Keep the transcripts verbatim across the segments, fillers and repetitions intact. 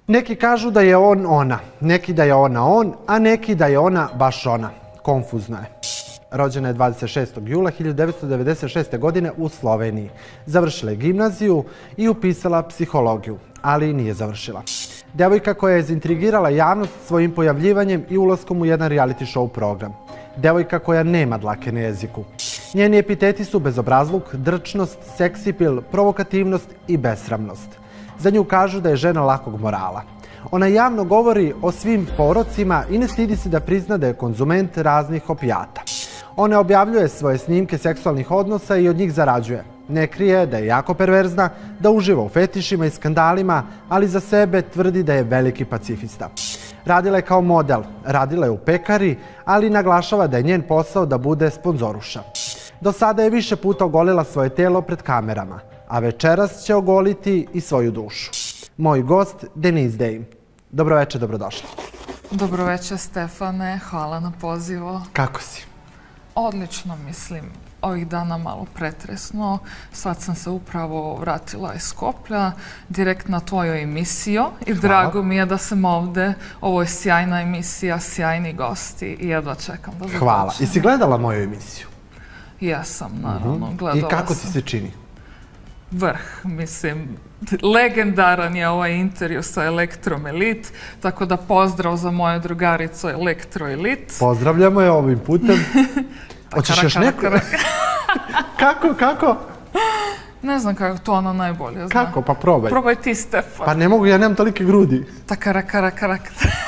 Neki kažu da je on ona, neki da je ona on, a neki da je ona baš ona. Konfuzno je. Rođena je dvadeset šestog jula hiljadu devetsto devedeset šeste. godine u Sloveniji. Završila je gimnaziju i upisala psihologiju, ali nije završila. Devojka koja je zintrigirala javnost svojim pojavljivanjem i ulaskom u jedan reality show program. Devojka koja nema dlake na jeziku. Njeni epiteti su bezobrazluk, drčnost, seksipil, provokativnost i besramnost. Za nju kažu da je žena lakog morala. Ona javno govori o svim porocima i ne stidi se da prizna da je konzument raznih opijata. Ona objavljuje svoje snimke seksualnih odnosa i od njih zarađuje. Ne krije da je jako perverzna, da uživa u fetišima i skandalima, ali za sebe tvrdi da je veliki pacifista. Radila je kao model, radila je u pekari, ali naglašava da je njen posao da bude sponzoruša. Do sada je više puta ogolila svoje telo pred kamerama, a večeras će ogoliti i svoju dušu. Moj gost, Denise Dame. Dobroveče, dobrodošla. Dobroveče, Stefane. Hvala na pozivu. Kako si? Odlično, mislim. Ovih dana malo pretresno. Sad sam se upravo vratila iz Skoplja, direkt na tvoju emisiju i drago mi je da sam ovde. Ovo je sjajna emisija, sjajni gosti i jedva čekam da započnem. Hvala. I si gledala moju emisiju? Jesam, naravno. Gledala sam. I kako ti se čini? Vrh, mislim, legendaran je ovaj intervju sa Elektrom Elit, tako da pozdrav za moju drugaricu Elektro Elit. Pozdravljamo je ovim putem. Hoćeš još neko? Kako, kako? Ne znam kako, to ona najbolje zna. Kako? Pa probaj. Probaj ti, Stefan. Pa ne mogu, ja nemam tolike grudi. Takara, kara, kara.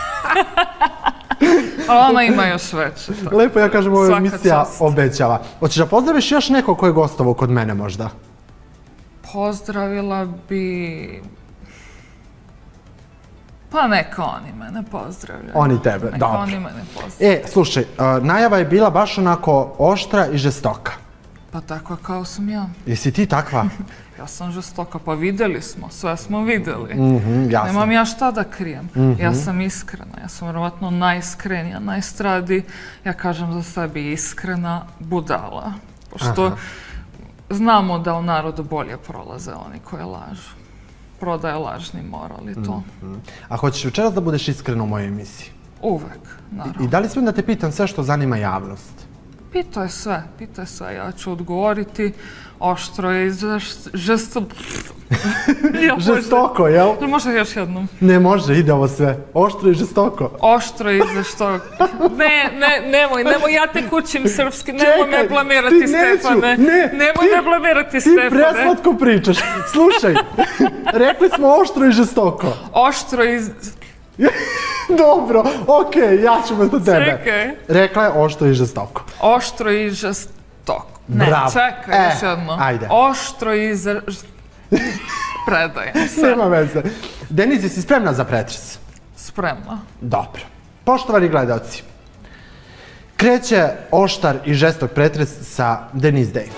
A ona ima još veće. Lepo, ja kažem, ova emisija obećava. Hoćeš da pozdraviš još neko ko je gostovao kod mene možda? Pozdravila bi... Pa neka oni mene pozdravljaju. Oni tebe, dobro. Neka oni mene pozdravljaju. E, slušaj, najava je bila baš onako oštra i žestoka. Pa takva kao sam ja. Jesi ti takva? Ja sam žestoka, pa videli smo, sve smo videli. Jasno. Nemam ja šta da krijem. Ja sam iskrena, ja sam vjerovatno najiskrenija na estradi. Ja kažem za sebi iskrena budala. Pošto znamo da u narodu bolje prolaze oni koji lažu. Prodaje lažni moral i to. A hoćeš večeras da budeš iskrena u mojoj emisiji? Uvek, naravno. I da li smijem da te pitam sve što zanima javnost? Pitao je sve, pitao je sve. Ja ću odgovoriti oštro i žestoko. Žestoko, jel? Može još jednom? Ne može, ide ovo sve. Oštro i žestoko. Oštro i žestoko. Ne, ne, nemoj, nemoj, ja te kućim srpski. Nemoj me blamirati, Stefane. Nemoj me blamirati, Stefane. Ti preslatko pričaš. Slušaj, rekli smo oštro i žestoko. Oštro i... Dobro, okej, ja ću mesto tebe. Čekaj. Rekla je oštro i žestoko. Oštro i žestoko. Ne, čekaj, još jedno. Ajde. Oštro i žestoko. Predajem se. Nema veze. Denise, jesi spremna za pretres? Spremna. Dobro. Poštovani gledalci, kreće oštar i žestok pretres sa Denise Dame.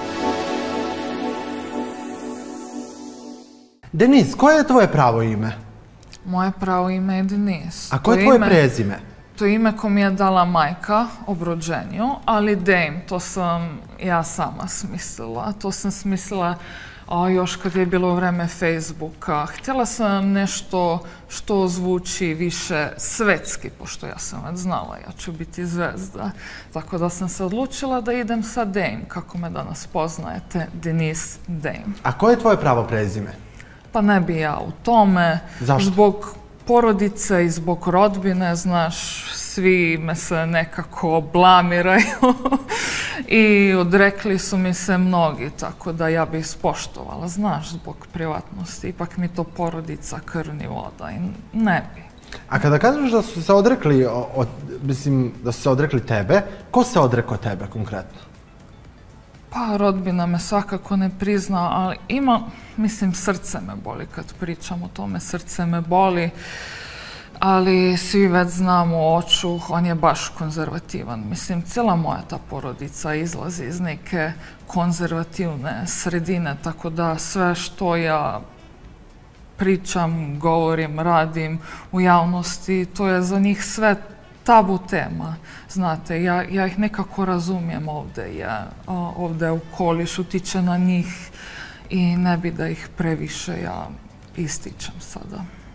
Denise, koje je tvoje pravo ime? Moje pravo ime je Denise. A koje je tvoje prezime? To je ime ko mi je dala majka ob rođenju, ali Dame, to sam ja sama smislila. To sam smislila još kad je bilo vreme Facebooka. Htjela sam nešto što zvuči više svetski, pošto ja sam već znala, ja ću biti zvezda. Tako da sam se odlučila da idem sa Dame, kako me danas poznajete, Denise Dame. A koje je tvoje pravo prezime? Pa ne bi ja u tome. Zašto? Zbog porodice i zbog rodbine, znaš, svi me se nekako blamiraju i odrekli su mi se mnogi, tako da ja bih ispoštovala, znaš, zbog privatnosti. Ipak mi to porodica krvni voda i ne bi. A kada kažeš da su se odrekli, mislim, da su se odrekli tebe, ko se odrekao tebe konkretno? Pa, rodbina me svakako ne prizna, ali ima, mislim, srce me boli kad pričam o tome, srce me boli, ali svi već znamo oču, on je baš konzervativan. Mislim, cijela moja ta porodica izlazi iz neke konzervativne sredine, tako da sve što ja pričam, govorim, radim u javnosti, to je za njih sve tabu tema. Znate, ja ih nekako razumijem ovde. Ovde okoliš utiče na njih i ne bi da ih previše ja ističem sada.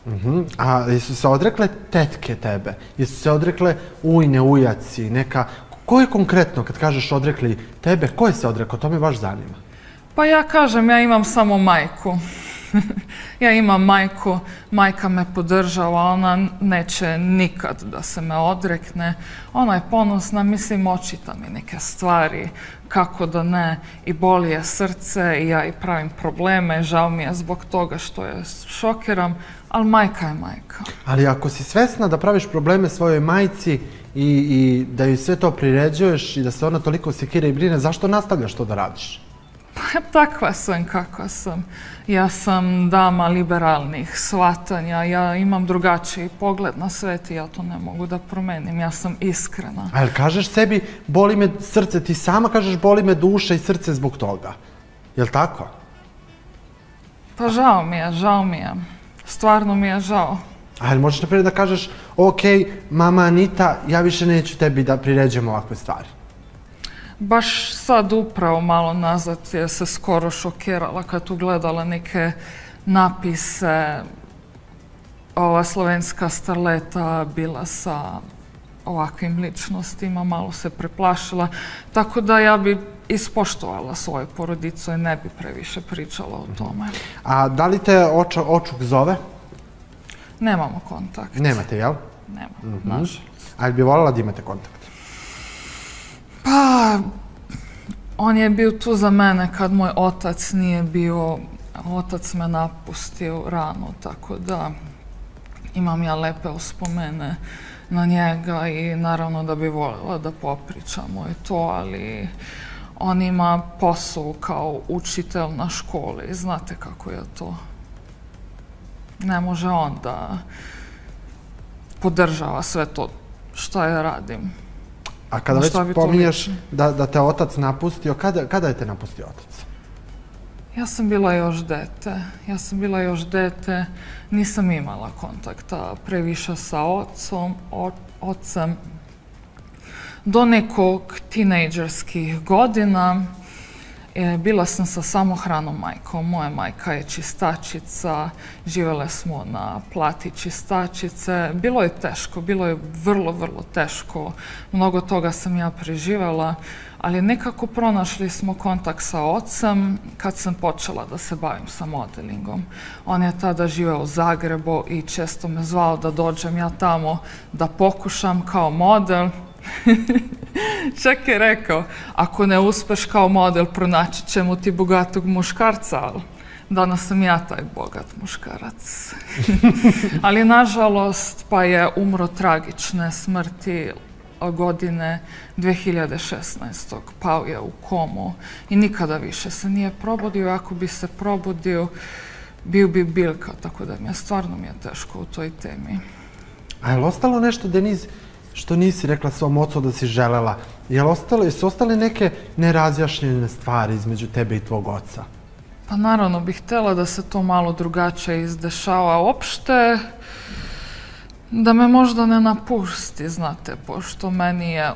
Mhm. A jesu se odrekle tetke tebe? Jesu se odrekle ujne, ujaci, neka... Ko je konkretno, kad kažeš odrekli tebe, ko je se odrekao? To me baš zanima. Pa ja kažem, ja imam samo majku. Ja imam majku, majka me podržava, ona neće nikad da se me odrekne. Ona je ponosna, mislim, očita mi neke stvari, kako da ne, i boli je srce i ja i pravim probleme, žao mi je zbog toga što je šokiram, ali majka je majka. Ali ako si svesna da praviš probleme svojoj majci i, i da joj sve to priređuješ i da se ona toliko sekira i brine, zašto nastavljaš to da radiš? Pa takva sam kakva sam. Ja sam dama liberalnih shvatanja, ja imam drugačiji pogled na svet i ja to ne mogu da promenim, ja sam iskrena. A jel kažeš sebi, boli me srce, ti sama kažeš boli me duša i srce zbog toga? Jel tako? Pa žao mi je, žao mi je. Stvarno mi je žao. A jel možeš naprijed da kažeš, ok, mama Anita, ja više neću tebi da priređujem ovakve stvari? Baš sad upravo malo nazad je se skoro šokirala kad ugledala neke napise. Ova slovenska starleta bila sa ovakvim ličnostima, malo se preplašila. Tako da ja bi ispoštovala svoju porodicu i ne bi previše pričala o tome. A da li te očuk zove? Nemamo kontakt. Nemate, jel? Nemamo, nažalost. A jel bi voljela da imate kontakt? Pa, on je bio tu za mene kad moj otac nije bio, otac me napustio rano, tako da imam ja lepe uspomene na njega i naravno da bi voljela da popričamo i to, ali on ima posao kao učitelj na školi, znate kako je to. Ne može on da podržava sve to što ja radim. A kada već pominješ da te otac napustio, kada je te napustio otac? Ja sam bila još dete. Ja sam bila još dete. Nisam imala kontakta previše sa ocom, ocem. Do nekog tinejdžerskih godina bila sam sa samohranom majkom. Moja majka je čistačica, živjele smo na plati čistačice. Bilo je teško, bilo je vrlo, vrlo teško. Mnogo toga sam ja preživjela, ali nekako pronašli smo kontakt sa ocem kad sam počela da se bavim sa modelingom. On je tada živeo u Zagrebu i često me zvao da dođem ja tamo da pokušam kao model. Čak je rekao, ako ne uspeš kao model, pronaći ćemo ti bogatog muškarca, ali danas sam ja taj bogat muškarac. Ali nažalost, pa je umro tragične smrti godine dve hiljade šesnaeste. Pao je u komu i nikada više se nije probudio. Ako bi se probudio, bio bi biljka, tako da mi je stvarno mi je teško u toj temi. A je li ostalo nešto, Deniz, što nisi rekla svom ocu da si želela? Jesu ostale neke nerazjašnjene stvari između tebe i tvog oca? Pa naravno bih htjela da se to malo drugačije izdešava. Uopšte da me možda ne napusti, znate, pošto meni je,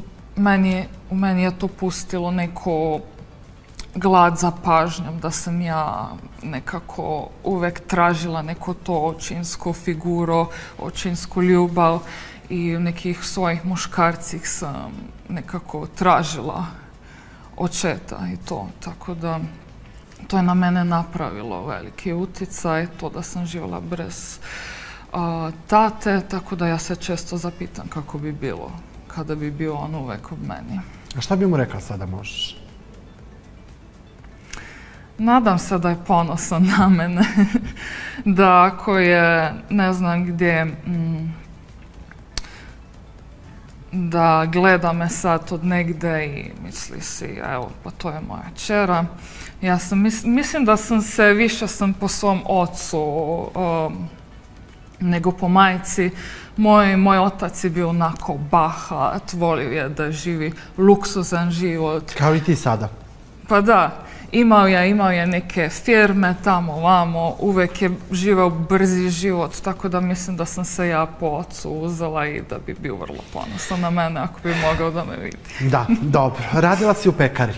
u meni je to pustilo neko glad za pažnjom, da sam ja nekako uvek tražila neko to očinsku figuru, očinsku ljubav i u nekih svojih muškarcih sam nekako tražila očeta i to, tako da to je na mene napravilo veliki uticaj, to da sam živjela bez tate, tako da ja se često zapitam kako bi bilo kada bi bio on uvek od meni. A šta bi mu rekla sada možeš? Nadam se da je ponosan na mene, da ako je, ne znam gdje, da gleda me sad od negde i misli si, evo, pa to je moja čera. Ja sam, mislim da sam se, više sam po svom ocu nego po majci. Moj otac je bio onako bahat, volio je da živi luksuzan život. Kao i ti sada. Pa da, imao je, imao je neke firme tamo, vamo, uvek je živeo brzi život, tako da mislim da sam se ja po ocu uzela i da bi bio vrlo ponosan na mene ako bi mogao da me vidi. Da, dobro. Radila si u pekari?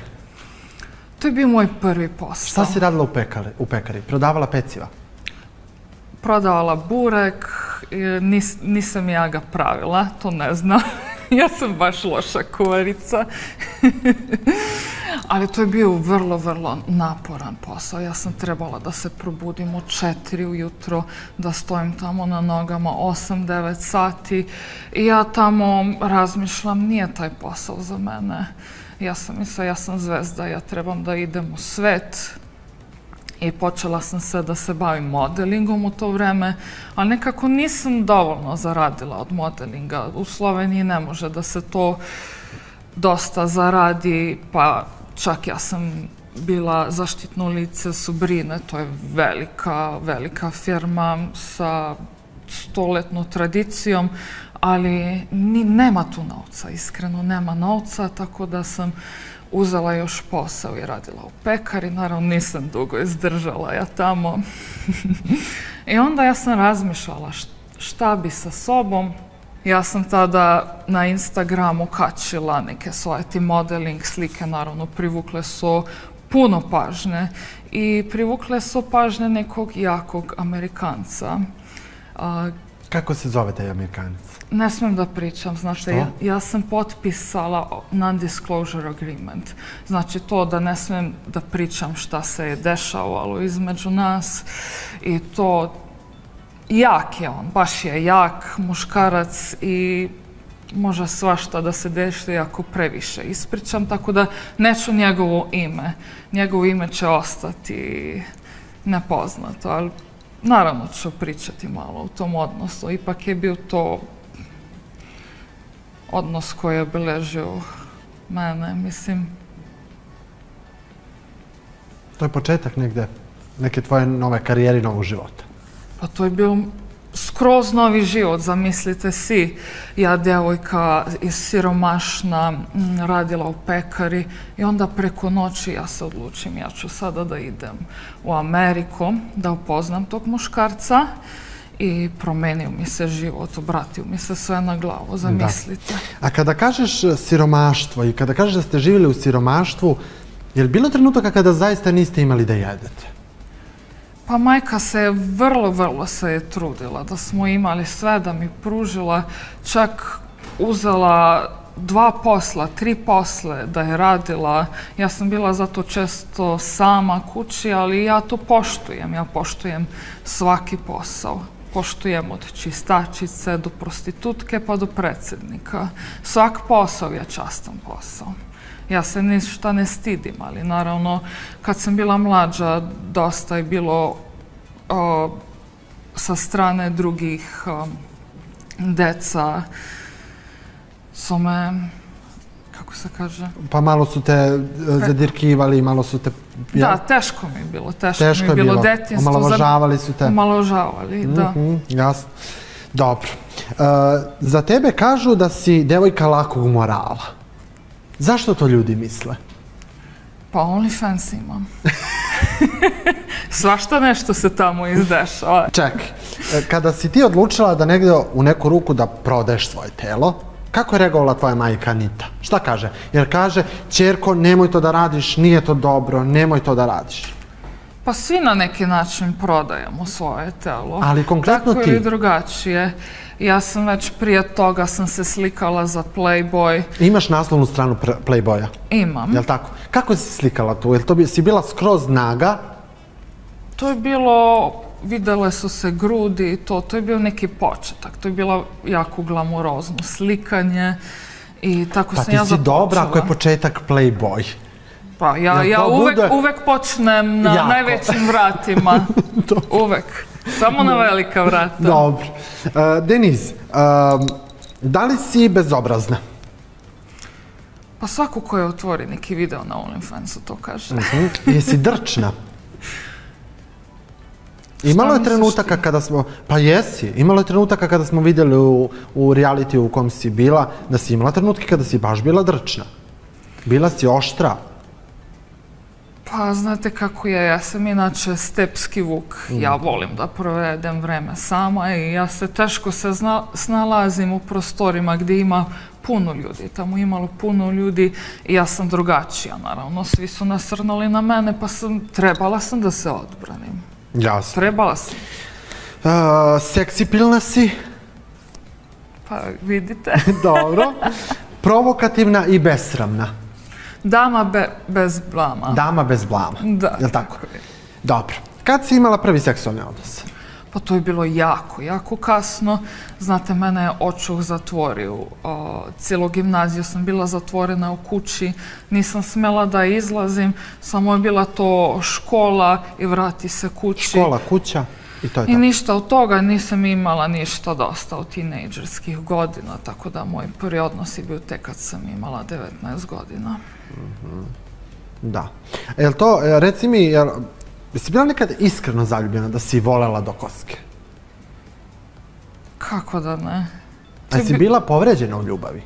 To je bio moj prvi posao. Šta si radila u pekari? Prodavala peciva? prodavala burek, nis, nisam ja ga pravila, to ne znam. Ja sam baš loša kuvarica. Ali to je bio vrlo, vrlo naporan posao. Ja sam trebala da se probudim u četiri ujutro, da stojim tamo na nogama osam devet sati. I ja tamo razmišljam, nije taj posao za mene. Ja sam mislila, ja sam zvezda, ja trebam da idem u svet. I počela sam se da se bavim modelingom u to vreme, ali nekako nisam dovoljno zaradila od modelinga. U Sloveniji ne može da se to dosta zaradi, pa čak ja sam bila zaštitno lice Subrine, to je velika, velika firma sa stoletnom tradicijom, ali ni, nema tu novca, iskreno nema novca, tako da sam uzela još posao i radila u pekari. Naravno, nisam dugo izdržala ja tamo. I onda ja sam razmišljala šta bi sa sobom. Ja sam tada na Instagramu kačila neke svoje ti modeling slike, naravno privukle su puno pažnje i privukle su pažnje nekog jakog Amerikanca. Kako se zove taj Amerikanac? Ne smijem da pričam, znači ja, ja sam potpisala non-disclosure agreement. Znači to da ne smijem da pričam šta se je dešavalo između nas i to jak je on, baš je jak muškarac i može svašta da se desi ako previše ispričam, tako da neću njegovo ime. Njegovo ime će ostati nepoznato, ali naravno ću pričati malo o tom odnosu. Ipak je bio to odnos koji je obilježio mene, mislim. To je početak negde, neke tvoje nove karijere, novog života. Pa to je bio skroz novi život, zamislite si. Ja, djevojka iz siromašna, radila u pekari i onda preko noći ja se odlučim, ja ću sada da idem u Ameriku, da upoznam tog muškarca i promenio mi se život, obratio mi se sve na glavu, zamislite. Da. A kada kažeš siromaštvo i kada kažeš da ste živjeli u siromaštvu, je li bilo trenutaka kada zaista niste imali da jedete? Pa majka se vrlo, vrlo se je trudila da smo imali sve, da mi pružila, čak uzela dva posla, tri posle da je radila. Ja sam bila zato često sama kući, ali ja to poštujem. Ja poštujem svaki posao. Poštujem od čistačice do prostitutke pa do predsjednika. Svak posao je častan posao. Ja se ništa ne stidim, ali naravno kad sam bila mlađa dosta je bilo o, sa strane drugih o, deca su me, kako se kaže? Pa malo su te zadirkivali, malo su te... Da, teško mi je bilo, teško, teško mi je bilo, bilo. Detinjstvo. Omalovažavali su te? Omalovažavali, da. Mm-hmm, jasno. Dobro. E, za tebe kažu da si devojka lakog morala. Zašto to ljudi misle? Pa OnlyFans imam. Svašta nešto se tamo izdešava. Čekaj, kada si ti odlučila da negdje u neku ruku da prodaješ svoje telo, kako je reagovala tvoja majka Anita? Šta kaže? Jer kaže, ćerko, nemoj to da radiš, nije to dobro, nemoj to da radiš. Pa svi na neki način prodajemo svoje telo. Ali konkretno ti? Tako ili drugačije. Ja sam već prije toga sam se slikala za Playboy. Imaš naslovnu stranu Playboya? Imam. Jel' tako? Kako si slikala tu? Jel' to bi, si bila skroz naga? To je bilo, videle su se grudi i to, to je bio neki početak. To je bilo jako glamurozno slikanje i tako pa sam ja započela. Pa ti si dobra ako je početak Playboy. Pa ja, ja uvek, bude... uvek počnem na jako. Najvećim vratima. Uvek. Samo na velika vrata. Dobro. Uh, Deniz, uh, da li si bezobrazna? Pa svako ko je otvori neki video na OnlyFansu to kaže. Uh-huh. Jesi drčna? Imalo je trenutaka kada smo, pa jesi, imalo je trenutaka kada smo vidjeli u, u realitiju u kom si bila, da si imala trenutke kada si baš bila drčna. Bila si oštra. Pa, znate kako je, ja sam inače stepski vuk. Mm. Ja volim da provedem vreme sama i ja se teško se zna, snalazim u prostorima gdje ima puno ljudi. Tamo imalo puno ljudi i ja sam drugačija, naravno. Svi su nasrnuli na mene, pa sam, trebala sam da se odbranim. Jasno. Trebala sam. Seksipilna si. Pa vidite. Dobro. Provokativna i besramna. Dama be, bez blama. Dama bez blama. Da. Jel' tako? Dobro. Kad si imala prvi seksualni odnos? Pa to je bilo jako, jako kasno. Znate, mene je očuh zatvorio. Cijelu gimnaziju sam bila zatvorena u kući. Nisam smjela da izlazim. Samo je bila to škola i vrati se kući. Škola, kuća i to je to. I ništa od toga, nisam imala ništa dosta od tinejdžerskih godina. Tako da moj prvi odnos je bio tek kad sam imala devetnaest godina. Da. Jel to, reci mi, jel... Jesi bila nekad iskreno zaljubljena da si volela do koske? Kako da ne? A si bila povređena u ljubavi?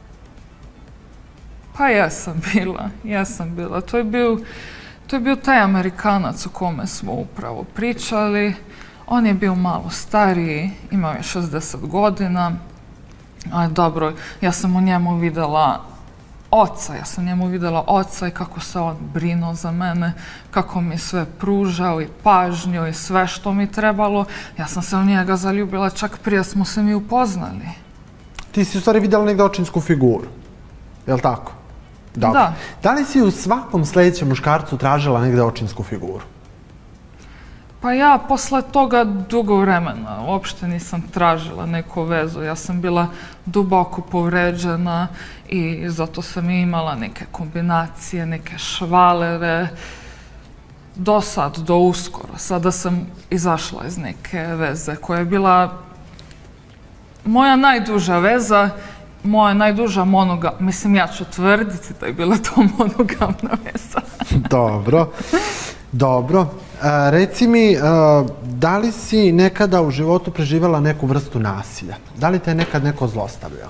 Pa jesam bila, jesam bila. To je bio, to je bio taj Amerikanac o kome smo upravo pričali. On je bio malo stariji, imao je šezdeset godina. A dobro, ja sam u njemu videla oca, ja sam njemu videla oca i kako se on brinuo za mene, kako mi sve pružao i pažnju i sve što mi trebalo. Ja sam se u njega zaljubila čak prije smo se mi upoznali. Ti si u stvari vidjela negdje očinsku figuru, je li tako? Dobro. Da. Da li si u svakom sljedećem muškarcu tražila negdje očinsku figuru? Pa ja posle toga dugo vremena uopšte nisam tražila neku vezu. Ja sam bila duboko povređena i zato sam imala neke kombinacije, neke švalere. Do sad, do uskoro. Sada sam izašla iz neke veze koja je bila moja najduža veza, moja najduža monogamna. Mislim, ja ću tvrditi da je bila to monogamna veza. Dobro. Dobro. Reci mi, da li si nekada u životu preživjela neku vrstu nasilja? Da li te nekad neko zlostavljao?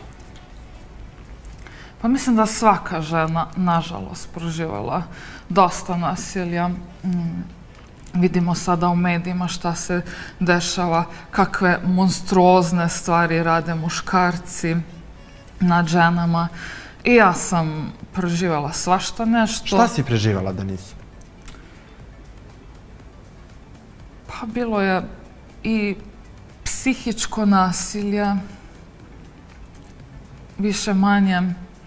Pa mislim da svaka žena, nažalost, proživjela dosta nasilja. Vidimo sada u medijima šta se dešava, kakve monstruozne stvari rade muškarci nad ženama. I ja sam proživjela svašta nešto. Šta si preživjela da nisi? Pa bilo je i psihičko nasilje, više manje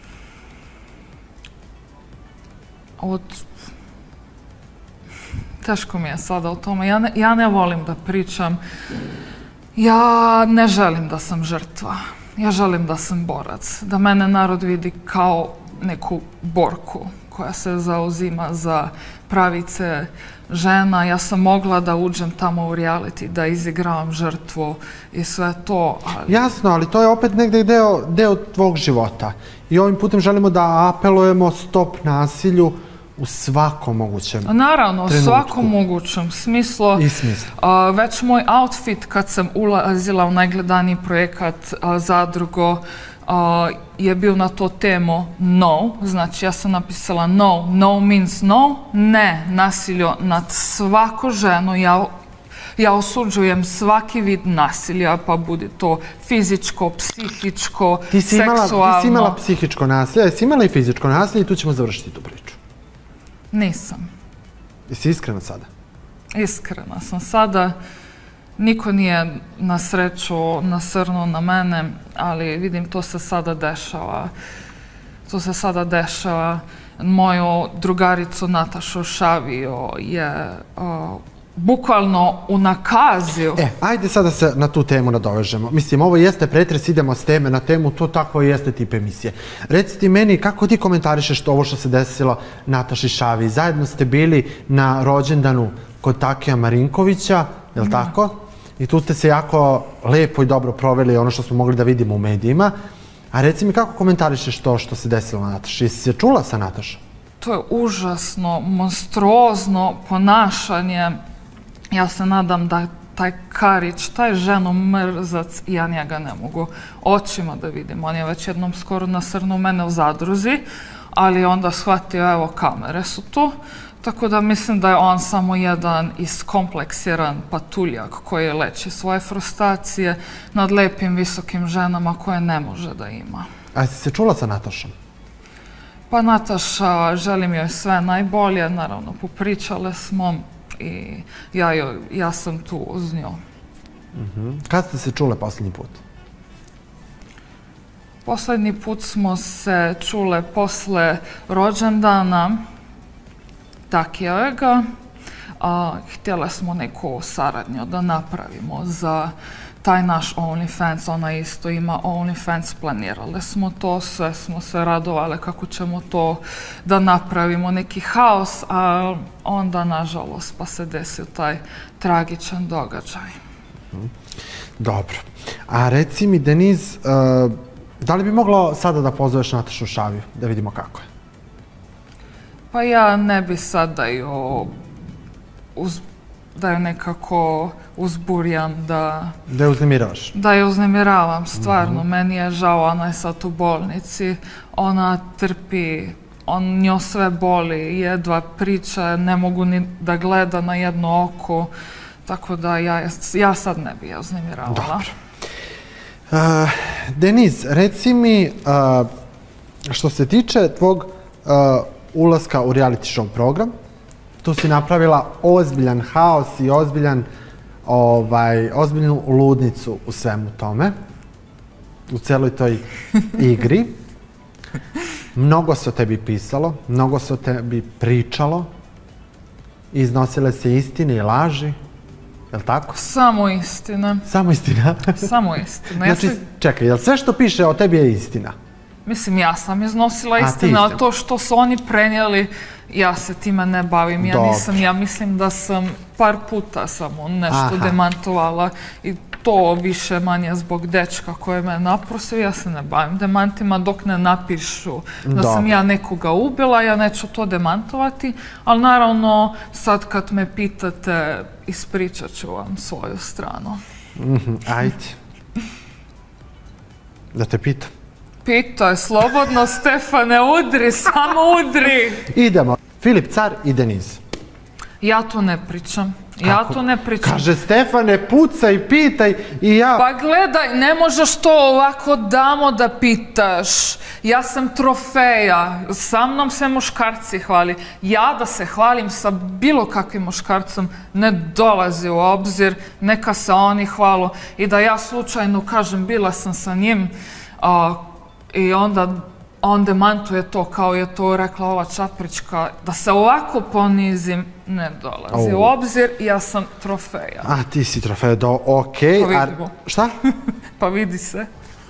od... Teško mi je sada o tome. Ja ne, ja ne volim da pričam. Ja ne želim da sam žrtva. Ja želim da sam borac. Da mene narod vidi kao neku borku koja se zauzima za pravice žena. Ja sam mogla da uđem tamo u reality, da izigravam žrtvu i sve to. Ali... Jasno, ali to je opet negdje deo, deo tvog života. I ovim putem želimo da apelujemo stop nasilju u svakom mogućem trenutku. Naravno, u svakom mogućem smislu. I smislu. Uh, već moj outfit kad sam ulazila u najgledaniji projekat uh, Zadrugo uh, je bio na to temu no. Znači ja sam napisala no. No means no. Ne nasilju nad svaku ženu. Ja, ja osuđujem svaki vid nasilja, pa bude to fizičko, psihičko, ti si imala, seksualno. Ti si imala psihičko nasilje, jesi imala i fizičko nasilje i tu ćemo završiti tu priču. Nisam. Jesi iskrena sada? Iskrena sam sada. Niko nije na sreću nasrnuo na mene, ali vidim to se sada dešava. To se sada dešava. Moju drugaricu Natašu Šavio je o, bukvalno unakazio. E, ajde sada se na tu temu nadovežemo. Mislim, ovo jeste pretres, idemo s teme na temu, to tako jeste tip emisije. Reci ti meni, kako ti komentarišeš ovo što se desilo Nataši Šavi? Zajedno ste bili na rođendanu kod Takija Marinkovića, je li tako? I tu ste se jako lepo i dobro proveli ono što smo mogli da vidimo u medijima. A reci mi, kako komentarišeš to što se desilo na Nataši? Jesi se čula sa Natašom? To je užasno, monstruozno ponašanje. Ja se nadam da taj Karić, taj ženomrzac, ja njega ne mogu očima da vidim. On je već jednom skoro nasrnuo mene u Zadruzi, ali onda shvatio, evo, kamere su tu. Tako da mislim da je on samo jedan iskompleksiran patuljak koji leči svoje frustracije nad lepim, visokim ženama koje ne može da ima. A jesi se čula sa Natašom? Pa Nataša, želim joj sve najbolje, naravno popričale smo i ja, joj, ja sam tu uz nju. Kad ste se čule posljednji put? Posljednji put smo se čule posle rođendana Takijevega. Htjele smo neku saradnju da napravimo za taj naš OnlyFans. Ona isto ima OnlyFans, planirali smo to, sve smo se radovali kako ćemo to da napravimo, neki haos, a onda, nažalost, pa se desio taj tragičan događaj. Dobro. A reci mi, Deniz, da li bi moglo sada da pozoveš Natašu Šaviju, da vidimo kako je? Pa ja ne bi sad da ju, da ju nekako uzburjam, da... Da je uznemiravaš? Da je uznemiravam, stvarno. Meni je žao, ona je sad u bolnici, ona trpi, on njo sve boli, jedva priča, ne mogu ni da gleda na jedno oko, tako da ja, ja sad ne bi je uznemiravala. Dobro. Uh, Deniz, reci mi, uh, što se tiče tvog uh, ulaska u reality show program, tu si napravila ozbiljan haos i ozbiljan, ovaj, ozbiljnu ludnicu u svemu tome, u celoj toj igri. Mnogo se o tebi pisalo, mnogo se o tebi pričalo, iznosile se istine i laži, je li tako? Samo istina. Samo istina? Samo istina. Znači, čekaj, je li sve što piše o tebi je istina? Mislim, ja sam iznosila istinu, ali to što su oni prenijeli, ja se time ne bavim. Ja nisam, ja mislim da sam par puta samo nešto demantovala i to više manje zbog dečka koje me naprosio. Ja se ne bavim demantima dok ne napišu da sam ja nekoga ubila, ja neću to demantovati, ali naravno sad kad me pitate, ispričat ću vam svoju stranu. Ajde. Da te pitam. Pitaj, slobodno, Stefane, udri, samo udri. Idemo. Filip Car i Deniz. Ja to ne pričam. Ja to ne pričam. Kaže, Stefane, pucaj, pitaj i ja... Pa gledaj, ne možeš to ovako damo da pitaš. Ja sam trofeja. Sa mnom se muškarci hvali. Ja da se hvalim sa bilo kakvim muškarcom ne dolazi u obzir. Neka se oni hvalu. I da ja slučajno kažem, bila sam sa njim, i onda on demantuje to kao je to rekla ova Čaprička, da se ovako ponizim, ne dolazi u obzir, ja sam trofeja. A, ti si trofeja, okej. Pa vidimo. Šta? Pa vidi se.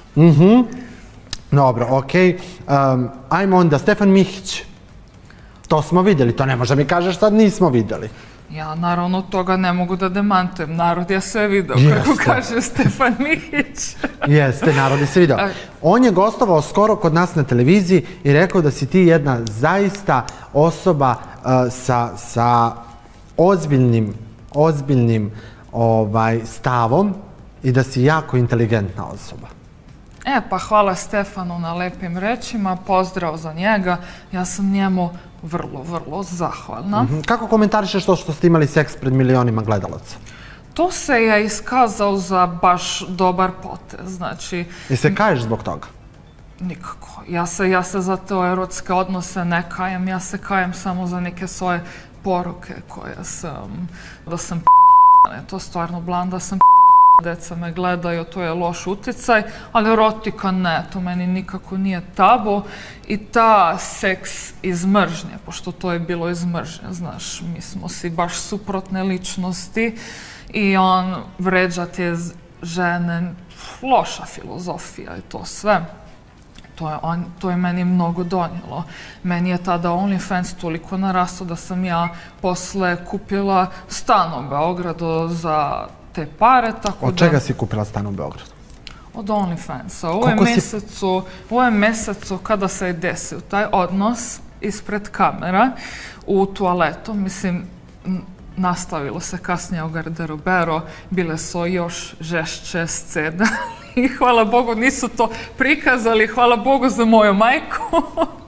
Dobro, okej. Ajmo onda, Stefan Mihić. To smo vidjeli, to ne može mi kažeš sad nismo vidjeli. Ja naravno toga ne mogu da demantujem. Narod je sve video, kako kaže Stefan Mihić. Jeste, narod je sve video. On je gostovao skoro kod nas na televiziji i rekao da si ti jedna zaista osoba sa ozbiljnim, ozbiljnim stavom i da si jako inteligentna osoba. E, pa hvala Stefanu na lepim rečima, pozdrav za njega. Ja sam njemu vrlo, vrlo zahvalna. Kako komentarišeš to što ste imali seks pred milionima gledalaca? To se je iskazao za baš dobar potez, znači... I se kaješ zbog toga? Nikako. Ja se za te erotske odnose ne kajem, ja se kajem samo za neke svoje poruke koje sam... Da sam p***, to stvarno blam, da sam p***, deca me gledaju, to je loš uticaj, ali erotika ne, to meni nikako nije tabu i ta seks iz mržnje, pošto to je bilo iz mržnje, znaš, mi smo si baš suprotne ličnosti i on vređa te žene, loša filozofija i to sve. To je meni mnogo donijelo. Meni je tada OnlyFans toliko narastao da sam ja posle kupila stan u Beogradu za te pare, tako da... Od čega si kupila stan u Beogradu? Od OnlyFansa. U ovom mesecu kada se je desio taj odnos ispred kamera u tualetu, mislim, nastavilo se kasnije u garderoberu, bile su još žešće scene i hvala Bogu nisu to prikazali, hvala Bogu za moju majku.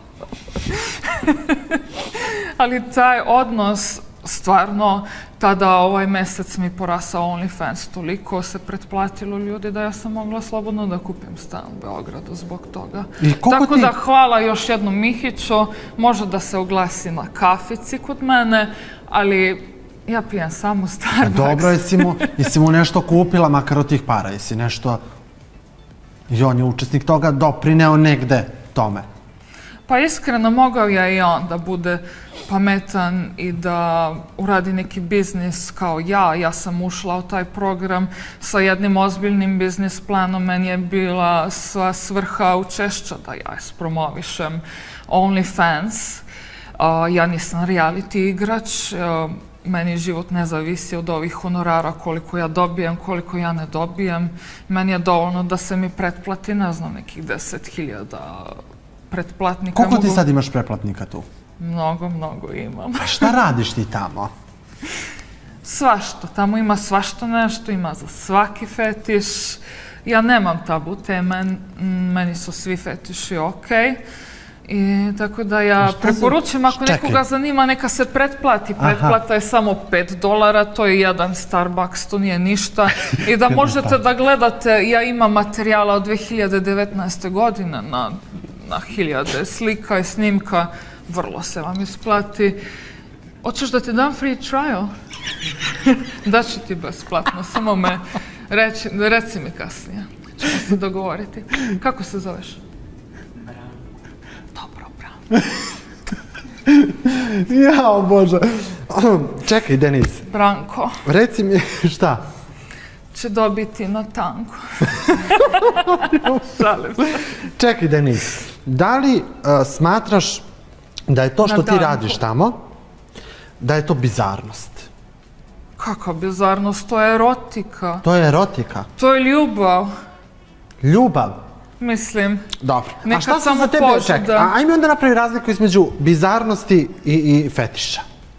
Ali taj odnos, stvarno, tada ovaj mesec mi porasao OnlyFans, toliko se pretplatilo ljudi da ja sam mogla slobodno da kupim stan u Beogradu zbog toga. Tako da hvala još jednom Mihiću, može da se oglasi na kafici kod mene, ali Ja pijem samo Starbucks. Dobro, jesi mu nešto kupila, makar od tih para, jesi nešto... I on je učesnik toga doprineo negde tome. Pa iskreno mogao je i on da bude pametan i da uradi neki biznis kao ja. Ja sam ušla u taj program sa jednim ozbiljnim biznis planom. Meni je bila sva svrha učešća da ja ispromovišem OnlyFans. Ja nisam reality igrač. Meni život ne zavisi od ovih honorara, koliko ja dobijem, koliko ja ne dobijem. Meni je dovoljno da se mi pretplati, ne znam, nekih deset hiljada pretplatnika. Koliko ti sad imaš pretplatnika tu? Mnogo, mnogo imam. A šta radiš ti tamo? Svašta. Tamo ima svašta nešto, ima za svaki fetiš. Ja nemam tabu teme, meni su svi fetiši okej. I tako da ja preporučujem, ako nekoga zanima, neka se pretplati. Pretplata je samo pet dolara, to je jedan Starbucks, to nije ništa. I da možete da gledate, ja imam materijala od dve hiljade devetnaeste. godine na hiljade slika i snimka, vrlo se vam isplati. Hoćeš da ti dam free trial? Daću ti besplatno, samo me reci mi kasnije. Ćemo se dogovoriti. Kako se zoveš? Jao, Bože. Čekaj, Denis. Branko. Reci mi šta? Će dobiti na tanku. Čekaj, Denis. Da li smatraš da je to što ti radiš tamo, da je to bizarnost? Kakva bizarnost? To je erotika. To je erotika? To je ljubav. Ljubav? Mislim. Dobro. A šta sam za tebe... Čekaj, ajme onda napravi razliku između bizarnosti i fetiša.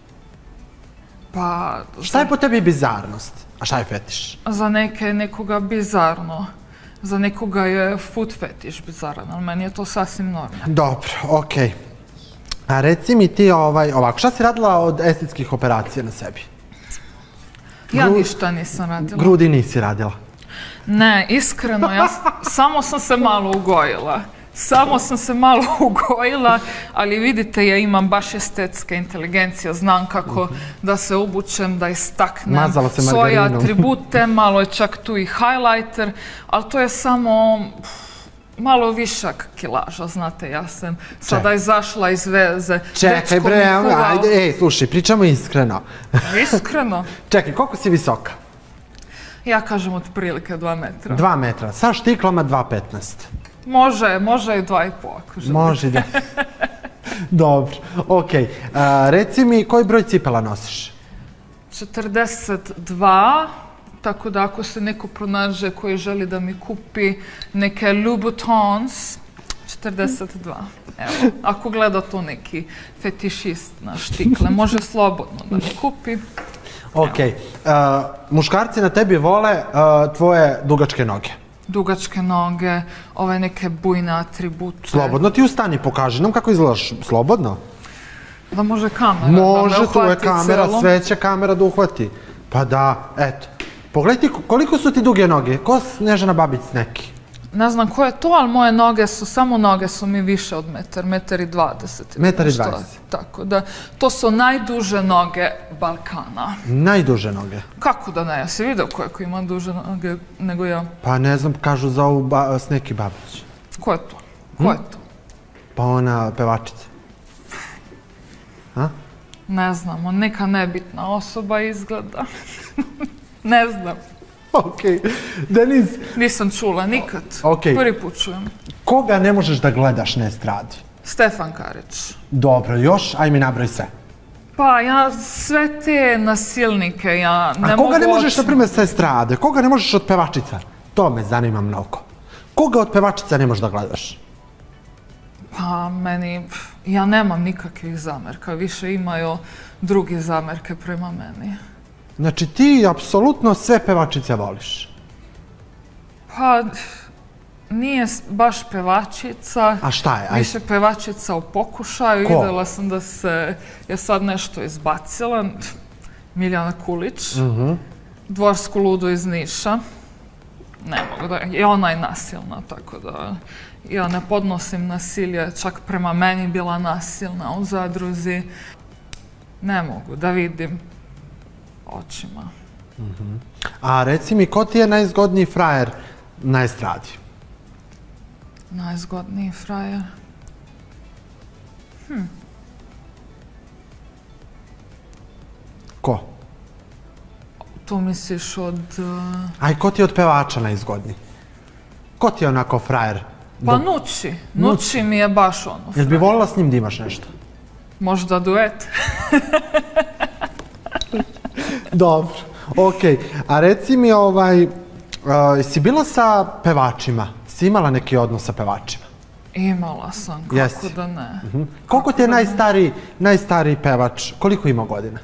Pa... Šta je po tebi bizarnost? A šta je fetiš? Za neke je nekoga bizarno. Za nekoga je food fetiš bizaran, ali meni je to sasvim normalno. Dobro, okej. A reci mi ti ovako, šta si radila od estetskih operacija na sebi? Ja ništa nisam radila. Grudi nisi radila? Ne, iskreno, ja samo sam se malo ugojila. Samo sam se malo ugojila, ali vidite, ja imam baš estetska inteligencija, znam kako da se obučem, da istaknem svoje atribute, malo je čak tu i highlighter, ali to je samo malo višak kilaža, znate, ja sam sada izašla iz veze. Čekaj bre, ajde, ej, slušaj, pričamo iskreno. Iskreno? Čekaj, koliko si visoka? Ja kažem otprilike dva metra. Dva metra, sa štiklama dva petnaest. Može, može i dva i po ako želite. Može, da. Dobro, okej. Reci mi, koji broj cipela nosiš? četrdeset dva, tako da ako se neko pronađe koji želi da mi kupi neke Louboutins, četrdeset dva. Evo, ako gleda to neki fetišist na štikle, može slobodno da mi kupi. Okej. Muškarci na tebi vole tvoje dugačke noge. Dugačke noge, ove neke bujne atribute. Slobodno ti ustani, pokaži nam kako izgledaš. Slobodno? Da može kamera da me uhvati celo. Može, tu je kamera, sve će kamera da uhvati. Pa da, eto. Pogledaj ti koliko su ti duge noge, ko Snežana Babić neki? Ne znam ko je to, ali moje noge su, samo noge su mi više od metar, metar i dvadeset. Metar i dvadeset. Tako da, to su najduže noge Balkana. Najduže noge? Kako da ne, ja si vidio ko ima duže noge nego ja? Pa ne znam, kažu za ovu Sneki Babić. Ko je to? Ko je to? Pa ona pevačica. A? Ne znam, neka nebitna osoba izgleda. Ne znam. Okej. Denis... Nisam čula nikad. Prvi put čujem. Koga ne možeš da gledaš na estradi? Stefan Karić. Dobro, još? Aj mi nabroj sve. Pa ja sve te nasilnike, ja ne mogu... A koga ne možeš, na primjer, sa estrade? Koga ne možeš od pevačica? To me zanima mnogo. Koga od pevačica ne možeš da gledaš? Pa meni... Ja nemam nikakvih zamerka. Više imaju drugi zamerke prema meni. Znači ti apsolutno sve pevačice voliš? Pa, nije baš pevačica. A šta je? Više pevačica u pokušaju. Ko? Videla sam da se je sad nešto izbacila. Miljana Kulić. Dvorsku ludu iz Niša. Ne mogu da... I ona je nasilna, tako da... Ja ne podnosim nasilje, čak prema meni bila nasilna u zadruzi. Ne mogu da vidim očima. A reci mi, ko ti je najzgodniji frajer na estradi? Najzgodniji frajer? Hm. Ko? Tu misliš od... Aj, ko ti je od pevača najzgodniji? Ko ti je onako frajer? Pa Nući. Nući mi je baš ono. Jel bi volila s njim da imaš nešto? Možda duet. Dobro, okej. A reci mi, ovaj, si bila sa pevačima? Si imala neki odnos sa pevačima? Imala sam, kako Jesi? da ne. Koliko ti je najstariji, najstariji pevač? Koliko ima godina?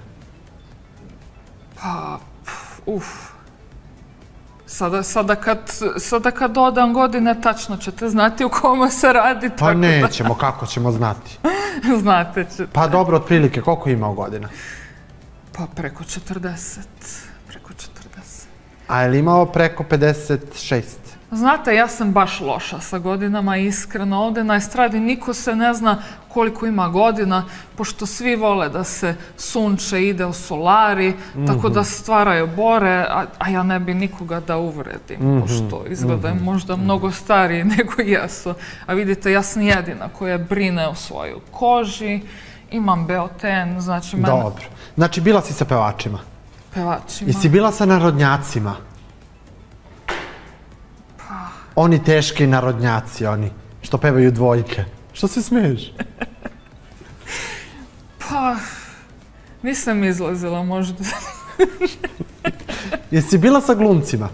Pa, uf. Sada, sada, kad, sada kad dodam godine, tačno ćete znati u kome se radi. Pa tako nećemo, kako ćemo znati? Da, znate ćete. Pa dobro, otprilike, koliko ima godina? Pa preko četrdeset. Preko četrdeset. A je li imao preko pedeset šest? Znate, ja sam baš loša sa godinama, iskreno. Ovdje na estradi niko se ne zna koliko ima godina, pošto svi vole da se sunče, ide u solari, tako da stvaraju bore, a, a ja ne bi nikoga da uvredim, pošto izgledaju možda mnogo stariji nego jesu. A vidite, ja sam jedina koja brine o svojoj koži, imam beoten, znači mene... Dobro. Znači, bila si sa pevačima? Pevačima. I si bila sa narodnjacima? Oni teški narodnjaci, oni, što pevaju dvojke. Što se smiješ? Pa, nisam izlazila možda. Jesi bila sa glumcima?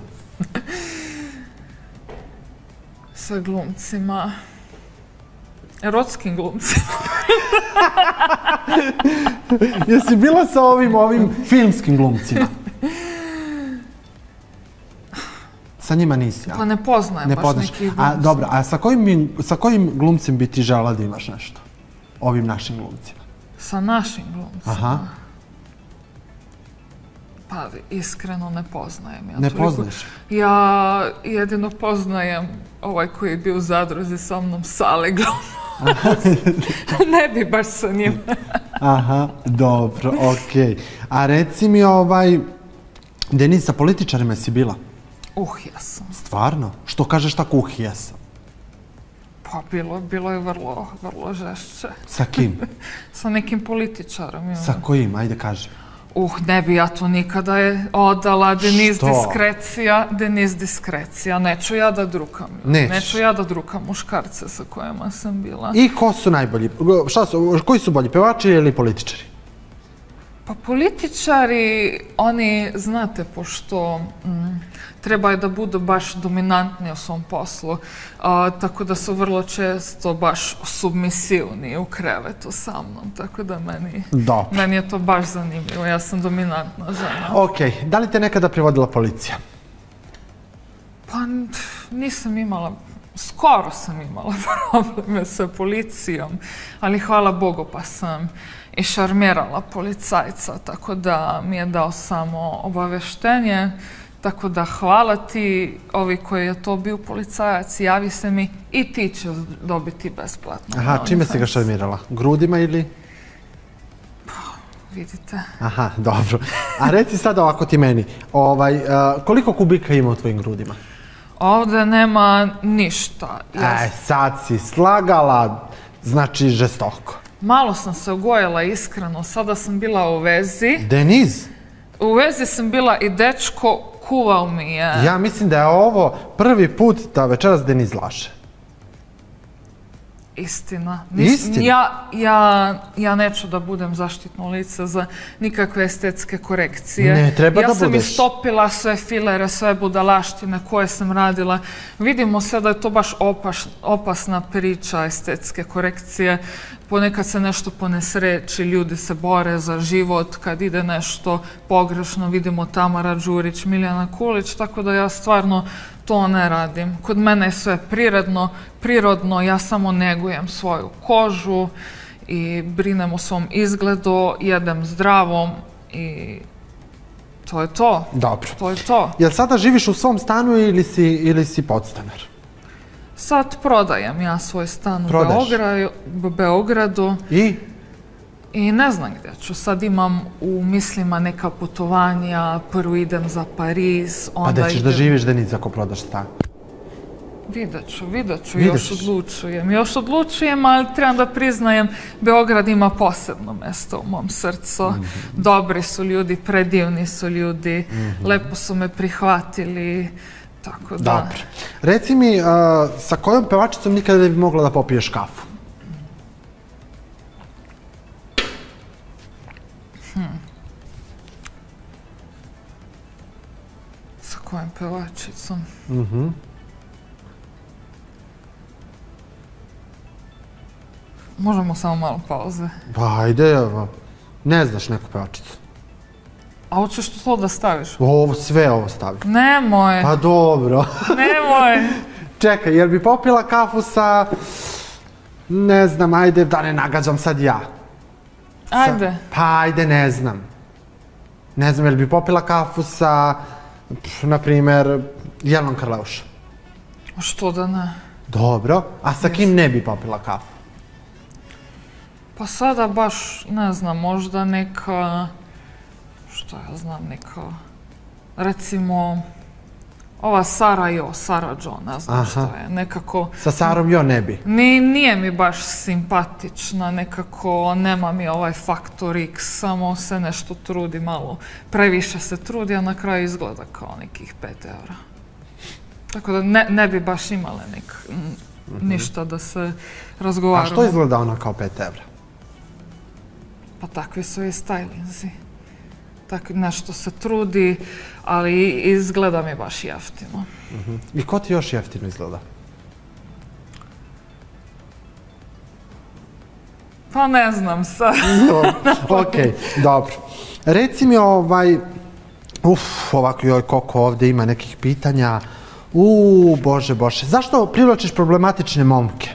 Sa glumcima... Erotskim glumcima. Jesi bila sa ovim, ovim filmskim glumcima? Sa njima nisi, ja? Pa ne poznajem baš nekih glumca. A, dobro, a sa kojim, sa kojim glumcem bi ti žela da imaš nešto? Ovim našim glumcima. Sa našim glumcima? Aha. Pa iskreno ne poznajem. Ja ne toliko... poznaš? Ja jedino poznajem ovaj koji je bio u zadruzi sa mnom, Sale glumac. Ne bi baš sa njim. Aha, dobro, okej. Okay. A reci mi, ovaj, Deniz, sa političarima si bila? Uh, jesam. Stvarno? Što kažeš tako uh, jesam? Pa bilo, bilo je vrlo, vrlo žešće. Sa kim? Sa nekim političarom. Sa kojim? Ajde kaži. Uh, ne bi ja to nikada je odala. Deniz diskrecija, Deniz diskrecija. Neću ja da drukam. Nećeš? Neću ja da drukam muškarce sa kojima sam bila. I ko su najbolji? Šta su, koji su bolji, pevači ili političari? Pa političari, oni, znate, pošto mm, trebaju da budu baš dominantni u svom poslu, a, tako da su vrlo često baš submisivni u krevetu sa mnom, tako da meni, meni je to baš zanimljivo, ja sam dominantna žena. Okej, da li te nekada privodila policija? Pa nisam imala, skoro sam imala probleme sa policijom, ali hvala Bogu pa sam i šarmirala policajca, tako da mi je dao samo obaveštenje. Tako da hvala ti, ovi koji je to bio policajac, javi se mi i ti će dobiti besplatno. Aha, čime si ga šarmirala? Grudima ili? Pa, vidite. Aha, dobro. A reci sad ovako ti meni, ovaj, uh, koliko kubika ima u tvojim grudima? Ovdje nema ništa. E, sad si slagala, znači žestoko. Malo sam se ugojila, iskreno. Sada sam bila u vezi. Deniz? U vezi sam bila i dečko kuvao mi je. Ja mislim da je ovo prvi put da večeras Deniz laže. Istina. Istina? Ja, ja, ja neću da budem zaštitno lice za nikakve estetske korekcije. Ne, treba da budeš. Ja sam istopila sve filere, sve budalaštine koje sam radila. Vidimo se da je to baš opaš, opasna priča estetske korekcije. Ponekad se nešto ponesreći, ljudi se bore za život, kad ide nešto pogrešno, vidimo Tamara Đurić, Miljana Kulić, tako da ja stvarno to ne radim. Kod mene je sve prirodno, prirodno, ja samo negujem svoju kožu i brinem o svom izgledu, jedem zdravo i to je to. Dobro. To je to. Jel sada živiš u svom stanu ili si, ili si podstanar? Sad prodajem ja svoj stan u Beogradu. I? I ne znam gdje ću. Sad imam u mislima neka putovanja, prvo idem za Pariz, onda Pa da ćeš idem... da živiš da nisi ako prodaš stan? Vidjet ću, vidjet ću, još odlučujem. Još odlučujem, ali trebam da priznajem, Beograd ima posebno mjesto u mom srcu. Dobri su ljudi, predivni su ljudi, lepo su me prihvatili, tako da... Dobro. Reci mi, sa kojom pevačicom nikada ne bi mogla da popiješ kafu? Sa kojom pevačicom? Mhm. Možemo samo malo pauze. Pa, ajde, ne znaš neku pevačicu. A hoćeš to da staviš? Ovo, sve ovo stavi. Nemoj. Pa dobro. Nemoj. Čekaj, jel bi popila kafu sa... Ne znam, ajde, da ne nagađam sad ja. Ajde. Pa, ajde, ne znam. Ne znam, jel bi popila kafu sa, na primjer, Jelenom Karleuša? Što da ne? Dobro. A sa kim ne bi popila kafu? Pa sada baš, ne znam, možda neka, što ja znam, neka, recimo, ova Sara Jo, Sara Jo, ne znam što je, nekako... Sa Sarom Jo ne bi? Nije mi baš simpatična, nekako nema mi ovaj faktor X, samo se nešto trudi malo, previše se trudi, a na kraju izgleda kao nekih pet eura. Tako da ne bi baš imale ništa da se razgovaramo. A što izgleda ona kao pet eura? Pa takvi su i stajlinzi. Nešto se trudi, ali izgleda mi baš jeftino. I ko ti još jeftino izgleda? Pa ne znam sad. Ok, dobro. Reci mi ovaj... Uf, ovako joj koliko ovdje ima nekih pitanja. Uuu, bože, bože. Zašto privlačiš problematične momke?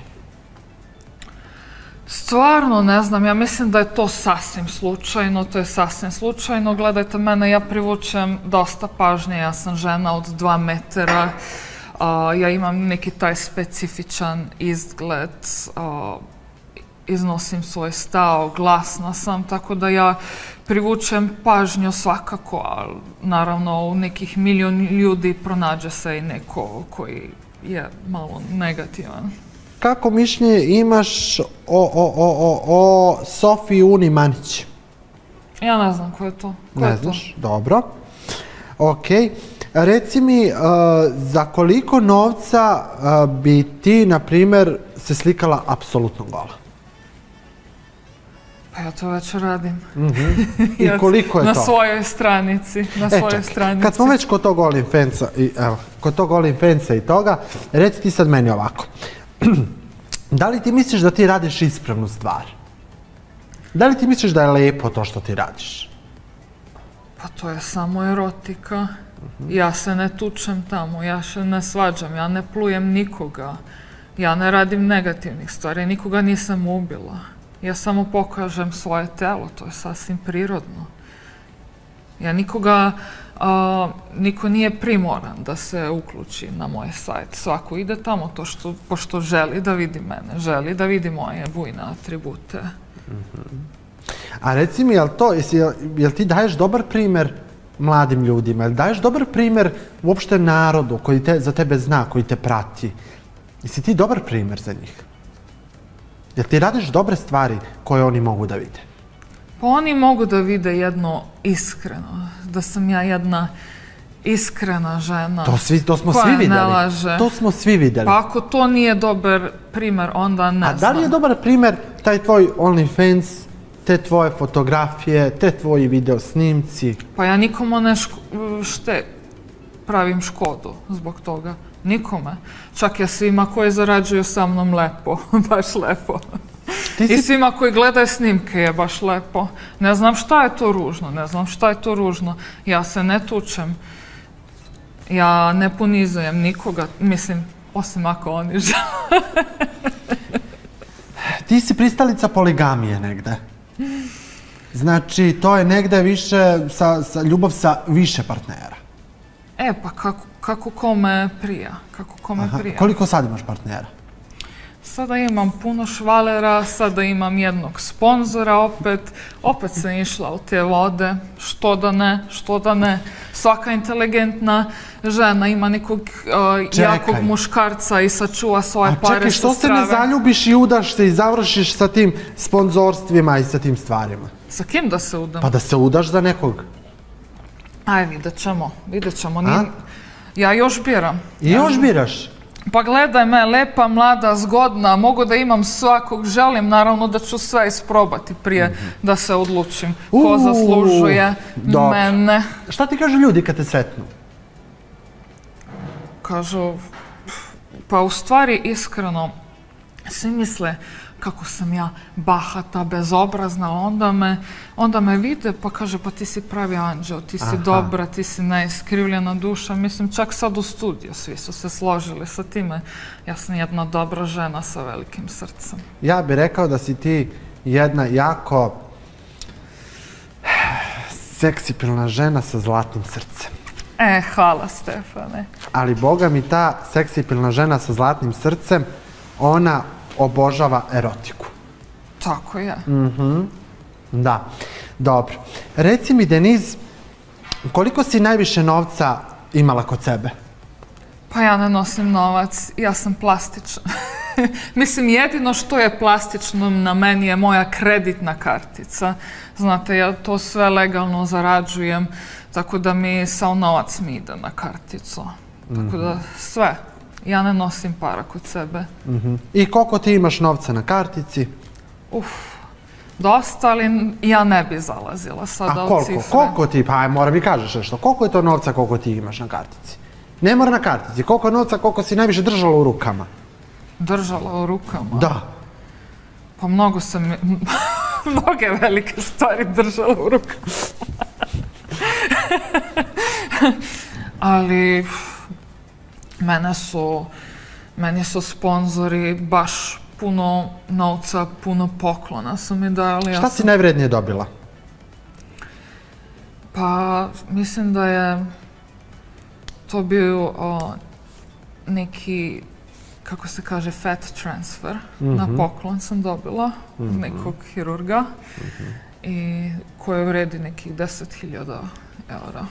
Stvarno ne znam, ja mislim da je to sasvim slučajno, to je sasvim slučajno. Gledajte mene, ja privučem dosta pažnje, ja sam žena od dva metara, ja imam neki taj specifičan izgled, iznosim svoj stav, glasna sam, tako da ja privučem pažnju svakako, ali naravno u nekih milion ljudi pronađe se i neko koji je malo negativan. Kako mišljenje imaš o, o, o, o, o Sofiji Uni Manić? Ja ne znam ko je to. Ko ne je znaš, to? Dobro. Ok. Reci mi, uh, za koliko novca uh, bi ti, na primjer, se slikala apsolutno gola? Pa ja to već radim. Mm-hmm. I koliko je na to? Na svojoj stranici. Na e, svojoj čak, stranici. Kad smo već kod tog OnlyFansa i, evo, kod tog OnlyFansa i toga, reci ti sad meni ovako. Da li ti misliš da ti radiš ispravnu stvar? Da li ti misliš da je lepo to što ti radiš? Pa to je samo erotika. Ja se ne tučem tamo, ja se ne svađam, ja ne plujem nikoga. Ja ne radim negativnih stvari, nikoga nisam ubila. Ja samo pokažem svoje telo, to je sasvim prirodno. Ja nikoga, a, niko nije primoran da se uključi na moj sajt. Svako ide tamo to što, pošto želi da vidi mene, želi da vidi moje bujne atribute. Mm-hmm. A reci mi, jel, to, jel, jel ti daješ dobar primjer mladim ljudima? Jel daješ dobar primjer uopšte narodu koji te, za tebe zna, koji te prati? Jesi ti dobar primjer za njih? Jel ti radiš dobre stvari koje oni mogu da vide? Pa oni mogu da vide jedno iskreno, da sam ja jedna iskrena žena. To, svi, to smo svi vidjeli. Ne laže. To smo svi vidjeli. Pa ako to nije dobar primjer, onda ne znam. A da li je dobar primjer taj tvoj OnlyFans, te tvoje fotografije, te tvoji video snimci? Pa ja nikome ne ško, šte, pravim škodu zbog toga. Nikome. Čak ja svima koji zarađuju sa mnom lepo, baš lepo. Si... I svima koji gledaju snimke je baš lepo. Ne znam šta je to ružno, ne znam šta je to ružno. Ja se ne tučem. Ja ne ponizujem nikoga, mislim, osim ako oni žele. Ti si pristalica poligamije negde. Znači, to je negde više, sa, sa, ljubav sa više partnera. E, pa kako, kako kome prija, kako kome Aha. prija. Koliko sad imaš partnera? Sada imam puno švalera, sada imam jednog sponzora opet, opet sam išla u te vode, što da ne, što da ne. Svaka inteligentna žena ima nekog uh, jakog muškarca i sačuva svoje pare sa strave. A čekaj, što se ne zaljubiš i udaš se i završiš sa tim sponzorstvima i sa tim stvarima? Sa kim da se udam? Pa da se udaš za nekog. Aj, vidjet ćemo, vidjet ćemo. Ja još biram. I još biraš? Pa gledaj me, lepa, mlada, zgodna, mogu da imam svakog, želim naravno da ću sve isprobati prije da se odlučim ko zaslužuje mene. Šta ti kažu ljudi kad te sretnu? Kažu, pa u stvari iskreno, svi misle kako sam ja bahata, bezobrazna, onda me, onda me vide pa kaže pa ti si pravi anđeo, ti si dobra, ti si najiskrivljena duša. Mislim, čak sad u studiju svi su se složili sa time. Ja sam jedna dobra žena sa velikim srcem. Ja bih rekao da si ti jedna jako seksipilna žena sa zlatnim srcem. E, hvala Stefane. Ali boga mi ta seksipilna žena sa zlatnim srcem, ona obožava erotiku. Tako je. Da, dobro. Reci mi, Deniz, koliko si najviše novca imala kod sebe? Pa ja ne nosim novac, ja sam plastična. Mislim, jedino što je plastično na meni je moja kreditna kartica. Znate, ja to sve legalno zarađujem, tako da mi sav novac mi ide na karticu. Tako da sve. Ja ne nosim para kod sebe. I koliko ti imaš novca na kartici? Uf, dosta, ali ja ne bi zalazila sada u cifre. A koliko? Koliko ti, pa mora mi kažeš nešto, koliko je to novca koliko ti imaš na kartici? Ne mora na kartici, koliko je novca koliko si najviše držala u rukama? Držala u rukama? Da. Pa mnogo sam, mnoge velike stvari držala u rukama. Ali mene su, meni su sponzori baš puno novca, puno poklona su mi dali. Šta si najvrednije dobila? Pa mislim da je to bio neki, kako se kaže, fat transfer. Na poklon sam dobila od nekog hirurga i koje vredi nekih deset hiljada eura.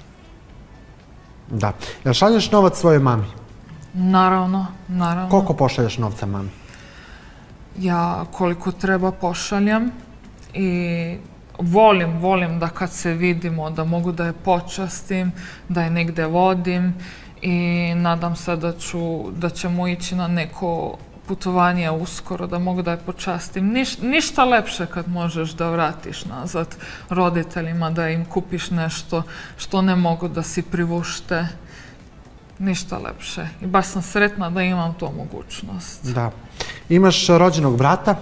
Da. Jel šalješ novac svojoj mami? Naravno, naravno. Koliko pošalješ novca mami? Ja koliko treba pošaljem i volim, volim da kad se vidimo da mogu da je počastim, da je negde vodim i nadam se da ću, da ćemo ići na neko putovanje uskoro, da mogu da je počastim. Ništa lepše kad možeš da vratiš nazad roditeljima, da im kupiš nešto što ne mogu da si privušte. Ništa lepše. I baš sam sretna da imam tu mogućnost. Da. Imaš rođenog brata?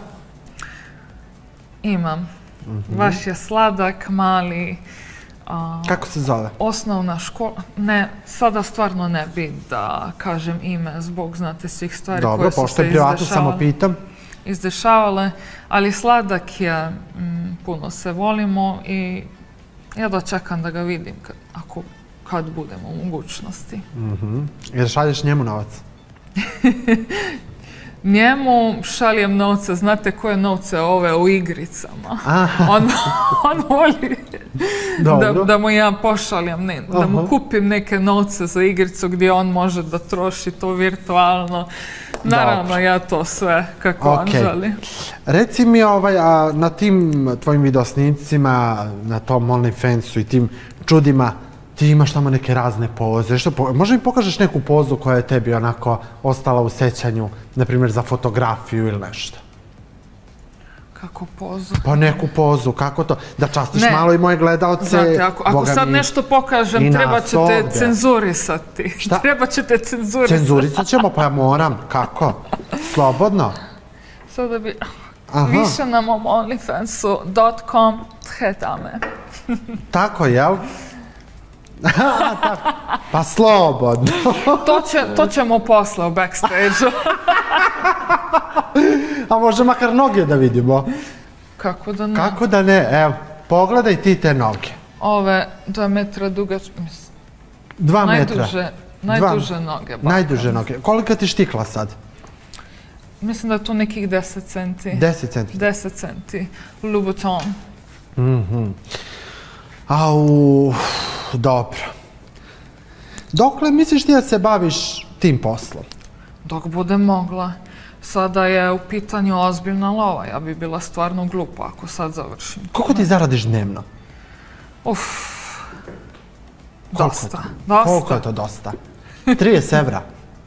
Imam. Baš je sladak, mali. Kako se zove? Osnovna škola. Ne, sada stvarno ne bi da kažem ime zbog, znate, svih stvari koje su se izdešavale. Izdešavale, ali sladak je, puno se volimo i ja dočekam da ga vidim ako kad budemo u mogućnosti. Jer šalješ njemu novac? Njemu šaljem novce, znate koje novce ove u igricama. On voli da mu ja pošaljem, da mu kupim neke novce za igricu gdje on može da troši to virtualno. Naravno, ja to sve kako on želi. Reci mi, na tim tvojim videosnicima, na tom OnlyFansu i tim čudima, ti imaš tamo neke razne poze. Možda mi pokažeš neku pozu koja je tebi onako ostala u sećanju, na primjer za fotografiju ili nešto? Kako pozu? Pa neku pozu, kako to? Da častiš malo i moje gledaoce. Znate, ako sad nešto pokažem, treba ćete cenzurisati. Šta? Treba ćete cenzurisati. Cenzurisat ćemo, pa ja moram. Kako? Slobodno? Sada bi... Više na mom OnlyFansu dot com thetame. Tako, jel? Pa slobodno. To ćemo posle u backstage-u. A može makar noge da vidimo? Kako da ne? Kako da ne? Evo, pogledaj ti te noge. Ove dva metra dugač... Dva metra? Najduže noge. Najduže noge. Kolika ti štikla sad? mislim da je to nekih deset centi. deset centi? deset centi. Louboutin. Au, dobro. Dokle misliš ti da se baviš tim poslom? Dok budem mogla. Sada je u pitanju ozbiljna lova. Ja bi bila stvarno glupa ako sad završim. Koliko ti zaradiš dnevno? Uf, dosta. Koliko je to dosta? trideset evra.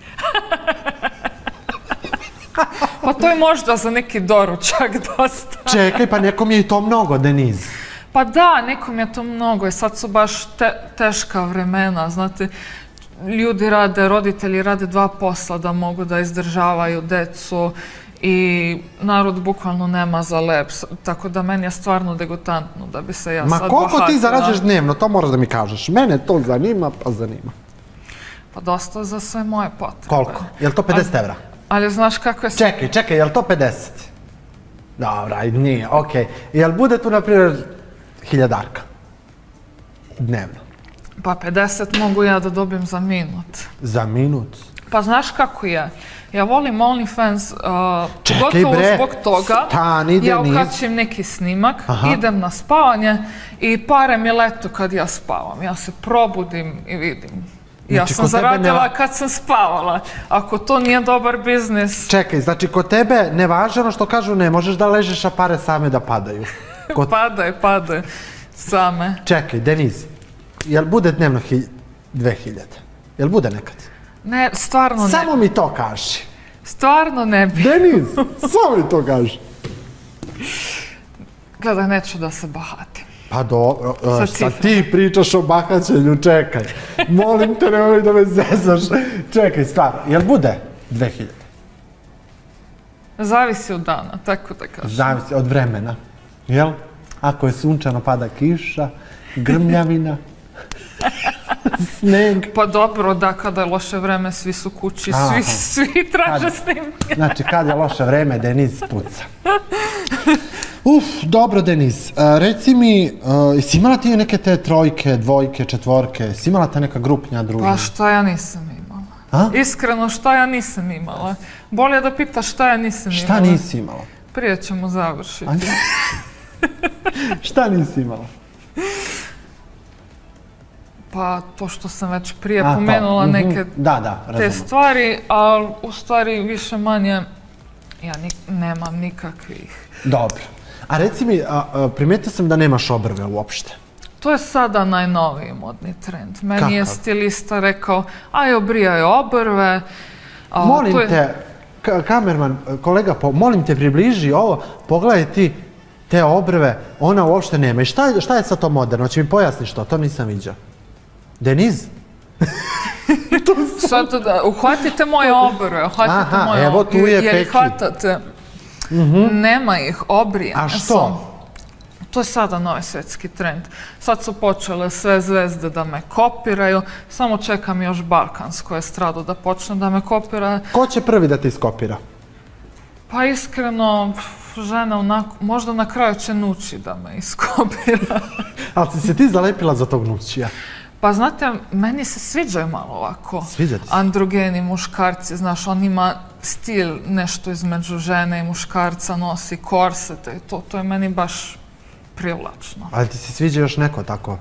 Pa to je možda za neki doručak dosta. Čekaj, pa nekom je i to mnogo, Deniz. Pa da, nekom je to mnogo i sad su baš teška vremena, znate. Ljudi rade, roditelji rade dva posla da mogu da izdržavaju decu i narod bukvalno nema za lep, tako da meni je stvarno degutantno da bi se ja sad bohatila. Ma koliko ti zarađuješ dnevno, to moraš da mi kažeš. Mene to zanima, pa zanima. Pa dosta za sve moje potrebe. Koliko? Je li to pedeset evra? Ali znaš kako je... Čekaj, čekaj, je li to pedeset? Dobra, nije, okej. Je li bude tu, na primjer, hiljadarka? Dnevno. Pa pedeset mogu ja da dobijem za minut. Za minut? Pa znaš kako je? Ja volim OnlyFans Čekaj bre, zbog toga. Stani, Deniz. Ja ukačim neki snimak, idem na spavanje i pare mi letu kad ja spavam. Ja se probudim i vidim. Ja sam zaradila kad sam spavala. Ako to nije dobar biznis... Čekaj, znači kod tebe ne važe ono što kažu ne možeš da ležeš, a pare same da padaju. Padaju, padaju. Same. Čekaj, Deniz, jel bude dnevno dve hiljade? Jel bude nekad? Ne, stvarno ne. Samo mi to kaži. Stvarno ne bi. Deniz, samo mi to kaži. Gledaj, neću da se bahatim. Pa dobro, sad ti pričaš o bahaćenju, čekaj. Molim te, nemoj da me zezaš. Čekaj, stvarno, jel bude dve hiljade? Zavisi od dana, tako da kažem. Zavisi od vremena, jel? Ako je sunčano, pada kiša, grmljavina, sneg. Pa dobro, da, kada je loše vreme, svi su kući, svi traže snimke. Znači, kad je loše vreme, Deniz puca. Uf, dobro, Deniz. Reci mi, jesi imala ti neke te trojke, dvojke, četvorke? Jesi imala ta neka grupnja družina? Pa šta ja nisam imala. Iskreno, šta ja nisam imala. Bolje da pitaš šta ja nisam imala. Šta nisi imala? Prije ćemo završiti. Šta nisi imala? Pa to što sam već prije pomenula neke te stvari, ali u stvari više manje ja nemam nikakvih. Dobro. A reci mi, primetio sam da nemaš obrve uopšte. To je sada najnoviji modni trend. Meni je stilista rekao, aj obrijaj obrve. Molim te, kamerman, kolega, molim te približi ovo, pogledaj ti te obrve, ona uopšte nema. I šta je sad to moderno? Hoće mi pojasniš to? To nisam vidio. Deniz? Sad da, uhvatite moje obrve, uhvatite moje evo tu je jer ih hvatate. Nema ih, obrijene su. A što? To je sada novi svetski trend. Sad su počele sve zvezde da me kopiraju, samo čekam još balkansku estradu da počne da me kopira. Ko će prvi da te iskopira? Pa iskreno, žena onako, možda na kraju će Nući da me iskopira. Ali si se ti zalepila za tog Nućija? Pa znate, meni se sviđaju malo ovako androgeni muškarci, znaš, on ima stil nešto između žene i muškarca, nosi korsete i to, to je meni baš privlačno. Ali ti se sviđa još neko tako?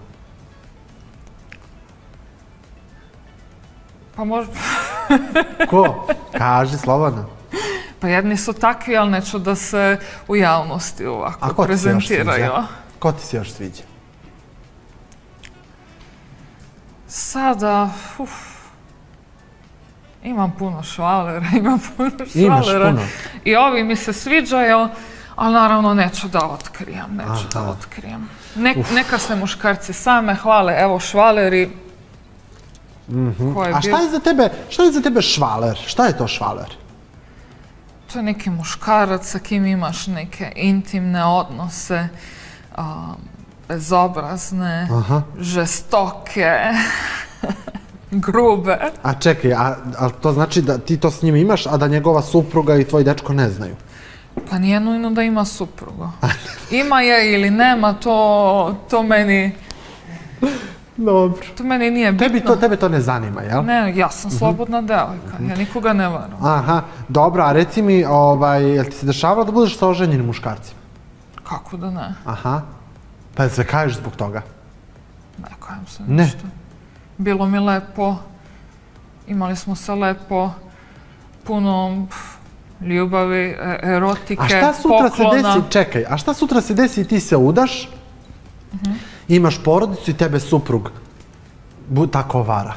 Pa možda... Ko? Kaži, slobodno. Pa jedni su takvi, ali neću da se u javnosti ovako prezentiraju. Ko ti se još sviđa? Sada, uf, imam puno švalera, imam puno švalera. Imaš puno? I ovi mi se sviđaju, ali naravno neću da otkrijem, neću da otkrijem. Neka se muškarci same hvale, evo švaleri. A šta je za tebe, šta je za tebe švaler? Šta je to švaler? To je neki muškarac sa kim imaš neke intimne odnose, bezobrazne, žestoke, grube. A čekaj, a to znači da ti to s njim imaš, a da njegova supruga i tvoj dečko ne znaju? Pa nije nujno da ima suprugu. Ima je ili nema, to meni Dobro. To meni nije bitno. Tebi to, tebe to ne zanima, jel? Ne, ja sam slobodna devojka, ja nikoga ne varam. Aha, dobro, a reci mi, ovaj, jel ti se dešavalo da budeš sa oženjenim muškarcima? Kako da ne? Aha, pa jel se kaješ zbog toga? Ne kajem se Ne. ništa. Bilo mi lepo, imali smo se lepo, puno pf, ljubavi, e- erotike, A šta sutra se poklona. desi, čekaj, a šta sutra se desi i ti se udaš, imaš porodicu i tebe suprug bu, tako vara?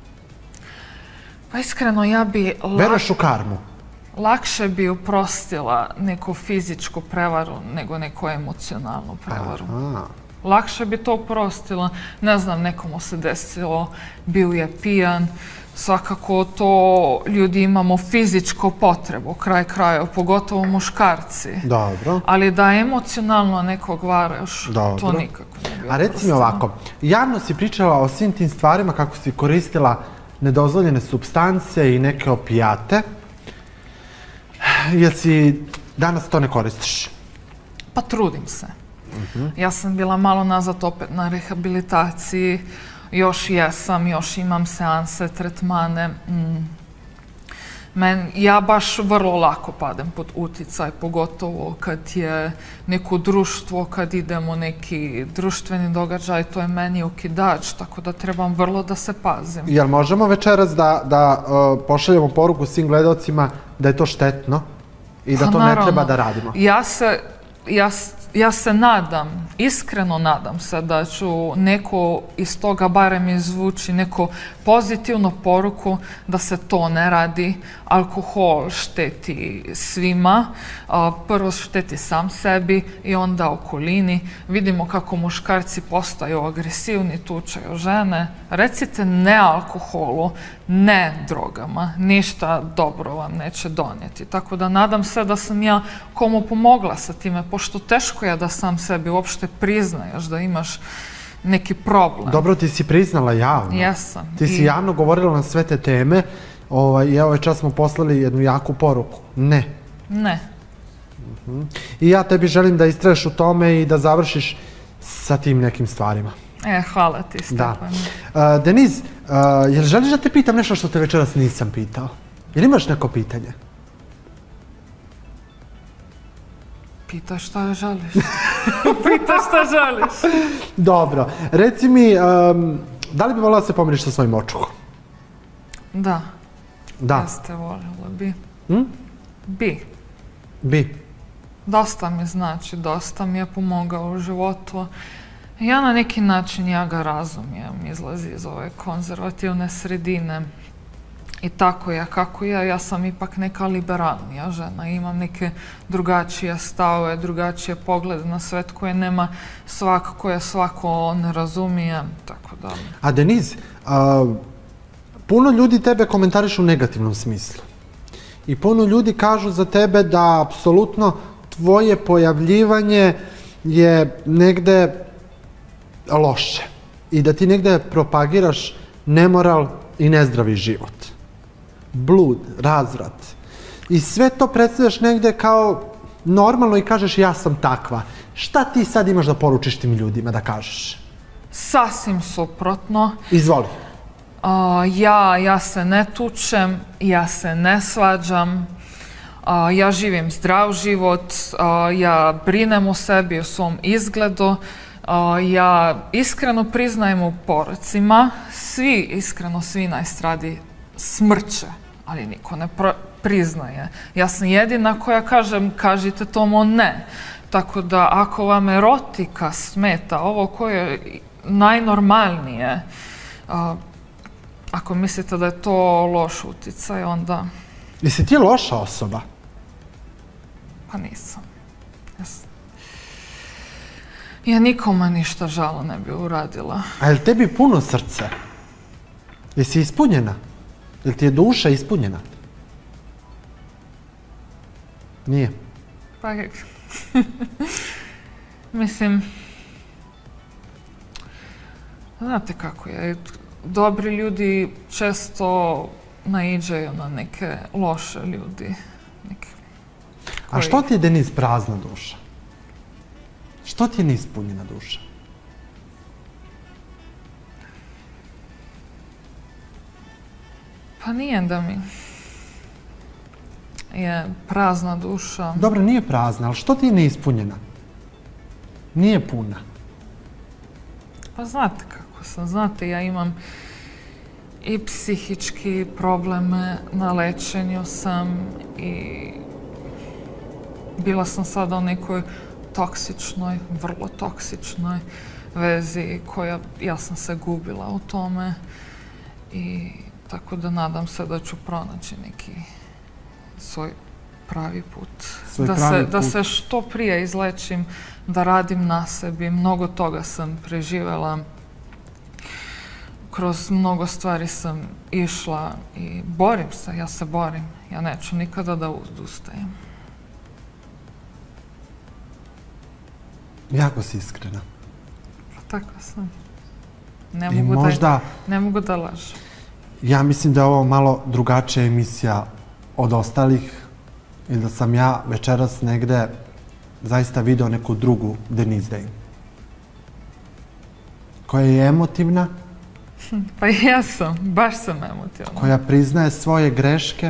Pa iskreno, ja bi lak- Veruješ u karmu? lakše bi oprostila neku fizičku prevaru nego neku emocionalnu prevaru. Aha. Lakše bi to oprostila. Ne znam, nekomu se desilo, bio je pijan. Svakako to ljudi imamo fizičku potrebu, kraj kraja, pogotovo muškarci. Dobro. Ali da emocionalno nekog varaš, Dobro. to nikako ne bi A reci mi oprostila. ovako, javno si pričala o svim tim stvarima kako si koristila nedozvoljene supstance i neke opijate. Jel si danas to ne koristiš? Pa trudim se. Ja sam bila malo nazad opet na rehabilitaciji, još jesam, još imam seanse, tretmane. Mm. Men, ja baš vrlo lako padem pod uticaj, pogotovo kad je neko društvo, kad idemo neki društveni događaj, to je meni okidač, tako da trebam vrlo da se pazim. Jel možemo večeras da, da uh, pošaljemo poruku svim gledalcima da je to štetno i da Pa to ne naravno. treba da radimo? Ja se, ja, s- ja se nadam, iskreno nadam se da ću neko iz toga barem izvući neku pozitivnu poruku da se to ne radi. Alkohol šteti svima, a, prvo šteti sam sebi i onda okolini. Vidimo kako muškarci postaju agresivni, tučaju žene. Recite ne alkoholu, ne drogama, ništa dobro vam neće donijeti. Tako da nadam se da sam ja komu pomogla sa time, pošto teško je da sam sebi uopšte priznaješ da imaš neki problem. Dobro, ti si priznala javno. Jesam. Ti si I- javno govorila na sve te teme ovaj, i ovaj čas smo poslali jednu jaku poruku. Ne. Ne. I ja tebi želim da istraješ u tome i da završiš sa tim nekim stvarima. E, hvala ti, Da. Stefan. Uh, Deniz, uh, jel želiš da te pitam nešto što te večeras nisam pitao? Jel imaš neko pitanje? Pitaj šta želiš. Pitaj šta želiš. Dobro. Reci mi, um, da li bi volila da se pomiriš sa svojim očuhom? Da, Da. jeste voljela bi. Hm? Bi. Bi. Dosta mi znači, dosta mi je pomogao u životu. Ja na neki način, ja ga razumijem, izlazi iz ove konzervativne sredine. I tako je, kako je, ja sam ipak neka liberalnija žena, imam neke drugačije stavove, drugačije poglede na svet koje nema svak, koje svako ne razumije, tako da... A Deniz, uh, puno ljudi tebe komentarišu u negativnom smislu. I puno ljudi kažu za tebe da apsolutno tvoje pojavljivanje je negde loše. I da ti negde propagiraš nemoral i nezdravi život. Blud, razvrat. I sve to predstavljaš negde kao normalno i kažeš ja sam takva. Šta ti sad imaš da poručiš tim ljudima da kažeš? Sasvim suprotno. Izvoli. A, ja, ja se ne tučem, ja se ne svađam, a, ja živim zdrav život, a, ja brinem o sebi, o svom izgledu, a, ja iskreno priznajem u porocima, svi, iskreno svi na estradi smrće, ali niko ne pro- priznaje. Ja sam jedina koja kažem, kažite tomu ne. Tako da ako vam erotika smeta, ovo koje je najnormalnije, a, ako mislite da je to loš uticaj, onda Jesi ti loša osoba? pa nisam. Ja, s- ja nikome ništa žalo ne bi uradila. A je li tebi puno srce? Jesi ispunjena? Je li ti je duša ispunjena? Nije. Pa, mislim, znate kako je, dobri ljudi često naiđaju na neke loše ljudi. Neke A koji- što ti je, Deniz, prazna duša? Što ti je neispunjena duša? Pa nije da mi je prazna duša. Dobro, nije prazna, ali što ti je neispunjena? Nije puna. Pa znate kako sam. Znate, ja imam i psihički probleme, na lečenju sam i bila sam sada u nekoj toksičnoj, vrlo toksičnoj vezi koja, ja sam se gubila u tome i tako da nadam se da ću pronaći neki svoj pravi put. Svoj da, pravi se, put. da se što prije izlečim, da radim na sebi. Mnogo toga sam preživjela. Kroz mnogo stvari sam išla i borim se, ja se borim. Ja neću nikada da odustajem. Jako si iskrena. Pa tako sam. Ne I mogu, možda, da, ne mogu da lažem. ja mislim da je ovo malo drugačija emisija od ostalih i da sam ja večeras negde zaista video neku drugu Denise Dame. Koja je emotivna, Pa ja sam, baš sam emotivna. koja priznaje svoje greške.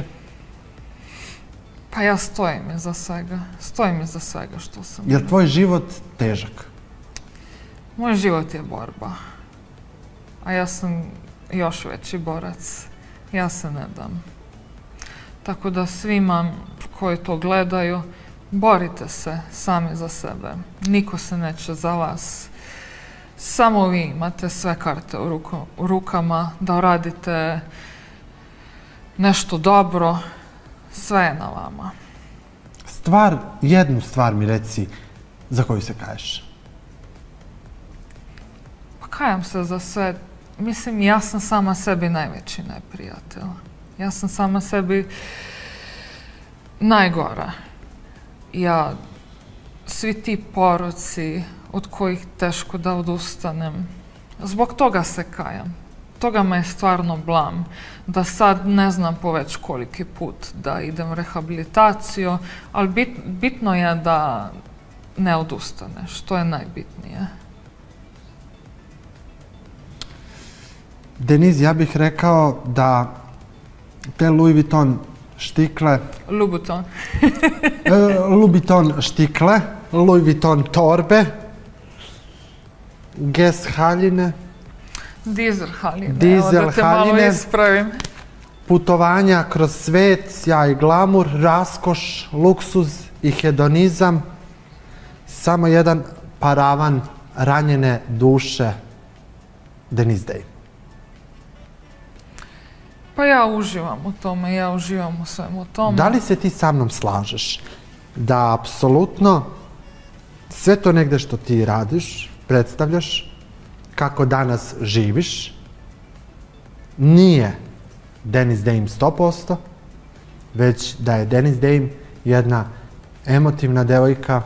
Pa ja stojim iza svega. Stojim iza svega što sam. Je li tvoj život težak? Moj život je borba. A ja sam još veći borac. Ja se ne dam. Tako da svima koji to gledaju, borite se sami za sebe. Niko se neće za vas. Samo vi imate sve karte u, ruku, u rukama da uradite nešto dobro. Sve je na vama. Stvar, jednu stvar mi reci za koju se kaješ. Pa kajam se za sve. Mislim, ja sam sama sebi najveći neprijatelj. Ja sam sama sebi najgora. Ja, svi ti poroci od kojih teško da odustanem, zbog toga se kajam. Toga me je stvarno blam. Da sad ne znam po već koliki put da idem u rehabilitaciju, ali bit, bitno je da ne odustaneš. To je najbitnije. Denise, ja bih rekao da te Louis Vuitton štikle, Louboutin. e, Louis Vuitton štikle, Louis Vuitton torbe, Guess haljine, Dizel haljine. Dizel Evo da te malo haljine. ispravim. putovanja kroz svet, sjaj i glamur, raskoš, luksuz i hedonizam, samo jedan paravan ranjene duše Denise Dame. Pa ja uživam u tome, ja uživam u svemu tome. Da li se ti sa mnom slažeš da apsolutno sve to negde što ti radiš, predstavljaš, kako danas živiš, nije Denise Dame sto posto, već da je Denise Dame jedna emotivna devojka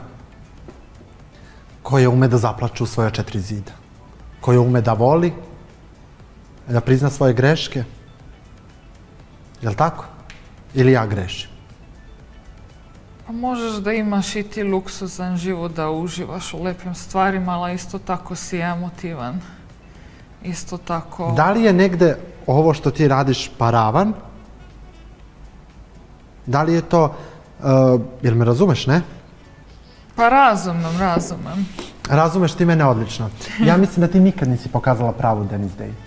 koja ume da zaplače u svoje četiri zida, koja ume da voli, da prizna svoje greške. Jel' tako? Ili ja grešim? Pa možeš da imaš i ti luksuzan život, da uživaš u lepim stvarima, ali isto tako si emotivan. Isto tako... Da li je negde ovo što ti radiš paravan? Da li je to... Uh, jel me razumeš, ne? Pa razumem, razumem. Razumeš ti mene odlično. Ja mislim da ti nikad nisi pokazala pravu Denise Dame.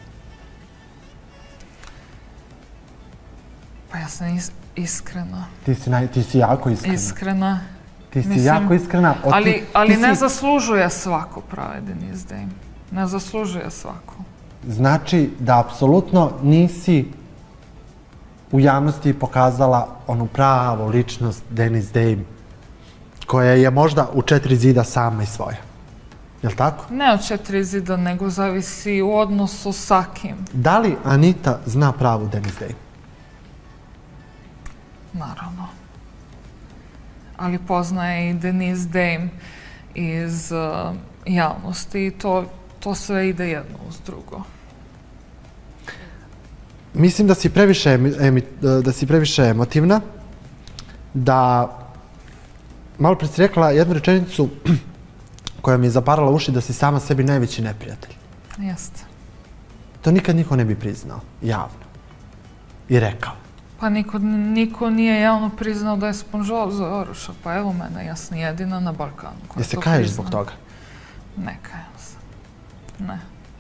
Pa ja sam is iskrena. Ti si, naj, ti si jako iskrena. Iskrena. Ti si Mislim, jako iskrena. O, Ali, ti, ali ti ne si, zaslužuje svako prave Denise Dame. Ne zaslužuje svako. Znači da apsolutno nisi u javnosti pokazala onu pravu ličnost Denise Dame, koja je možda u četiri zida sama i svoja. Jel' tako? Ne od četiri zida, nego zavisi u odnosu sa kim. Da li Anita zna pravu Denise Dame? Naravno. Ali poznaje i Denise Dame iz uh, javnosti i to, to sve ide jedno uz drugo. Mislim da si previše, emi, da si previše emotivna, da malo pre si rekla jednu rečenicu koja mi je zaparala uši, da si sama sebi najveći neprijatelj. Jeste. To nikad niko ne bi priznao, javno. i rekao? Pa niko, niko nije javno priznao da je sponzoruša, pa evo mene, ja sam jedina na Balkanu koja to Jesi priznao. kaješ zbog toga? Ne kajem se. Ne.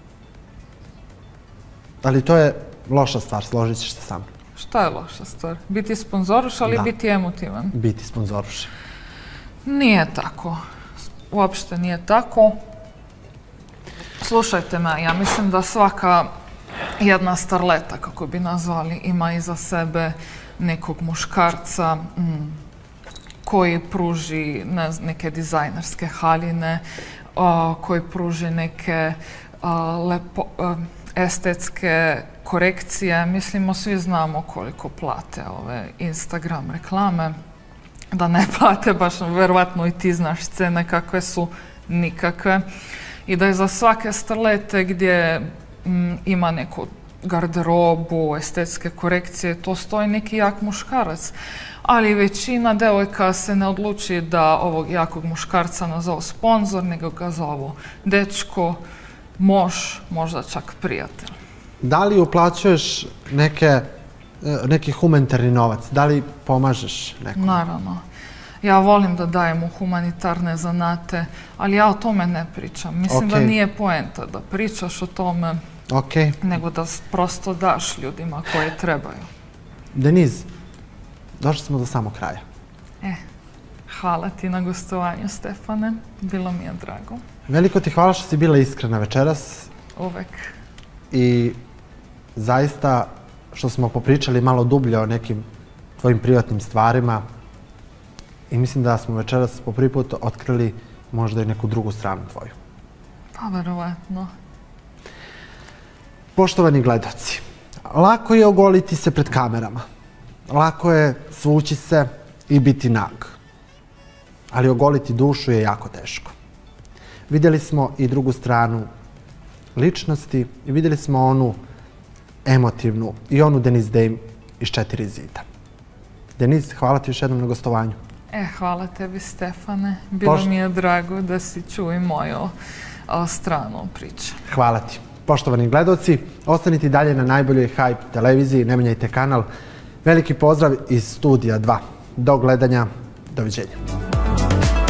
Ali to je loša stvar, složit ćeš se sa mnom. Šta je loša stvar? Biti sponzoruša ali Da. biti emotivan? Biti sponzoruša. Nije tako. Uopšte nije tako. Slušajte me, ja mislim da svaka jedna starleta, kako bi nazvali, ima iza sebe nekog muškarca mm, koji pruži ne znam, neke dizajnerske haljine, a, koji pruži neke a, lepo, a, estetske korekcije. Mislimo, svi znamo koliko plate ove Instagram reklame. Da ne plate, baš verovatno i ti znaš cene kakve su, nikakve. I da je za svake starlete gdje m, ima neku garderobu, estetske korekcije, to stoji neki jak muškarac. Ali većina devojka se ne odluči da ovog jakog muškarca nazovu sponzor, nego ga zovu dečko, mož, možda čak prijatelj. Da li uplaćuješ neke, neki humanitarni novac? Da li pomažeš nekom? Naravno. Ja volim da dajem u humanitarne zanate, ali ja o tome ne pričam. Mislim Ok. da nije poenta da pričaš o tome, Ok. nego da s- prosto daš ljudima koje trebaju. Deniz, došli smo do samog kraja. E, hvala ti na gostovanju, Stefane. Bilo mi je drago. Veliko ti hvala što si bila iskrena večeras Uvek. i zaista što smo popričali malo dublje o nekim tvojim privatnim stvarima i mislim da smo večeras po prvi put otkrili možda i neku drugu stranu tvoju. Pa verovatno. Poštovani gledaoci, lako je ogoliti se pred kamerama. Lako je svući se i biti nag. Ali ogoliti dušu je jako teško. Vidjeli smo i drugu stranu ličnosti i vidjeli smo onu emotivnu i onu Deniz Dame iz Četiri zida. Deniz, hvala ti još jednom na gostovanju. E, hvala tebi, Stefane. Bilo Poš- mi je drago da si čuo i moju a, stranu priče. Hvala ti. Poštovani gledaoci, ostanite i dalje na najboljoj Hype televiziji, ne menjajte kanal. Veliki pozdrav iz Studija dva. Do gledanja, doviđenja.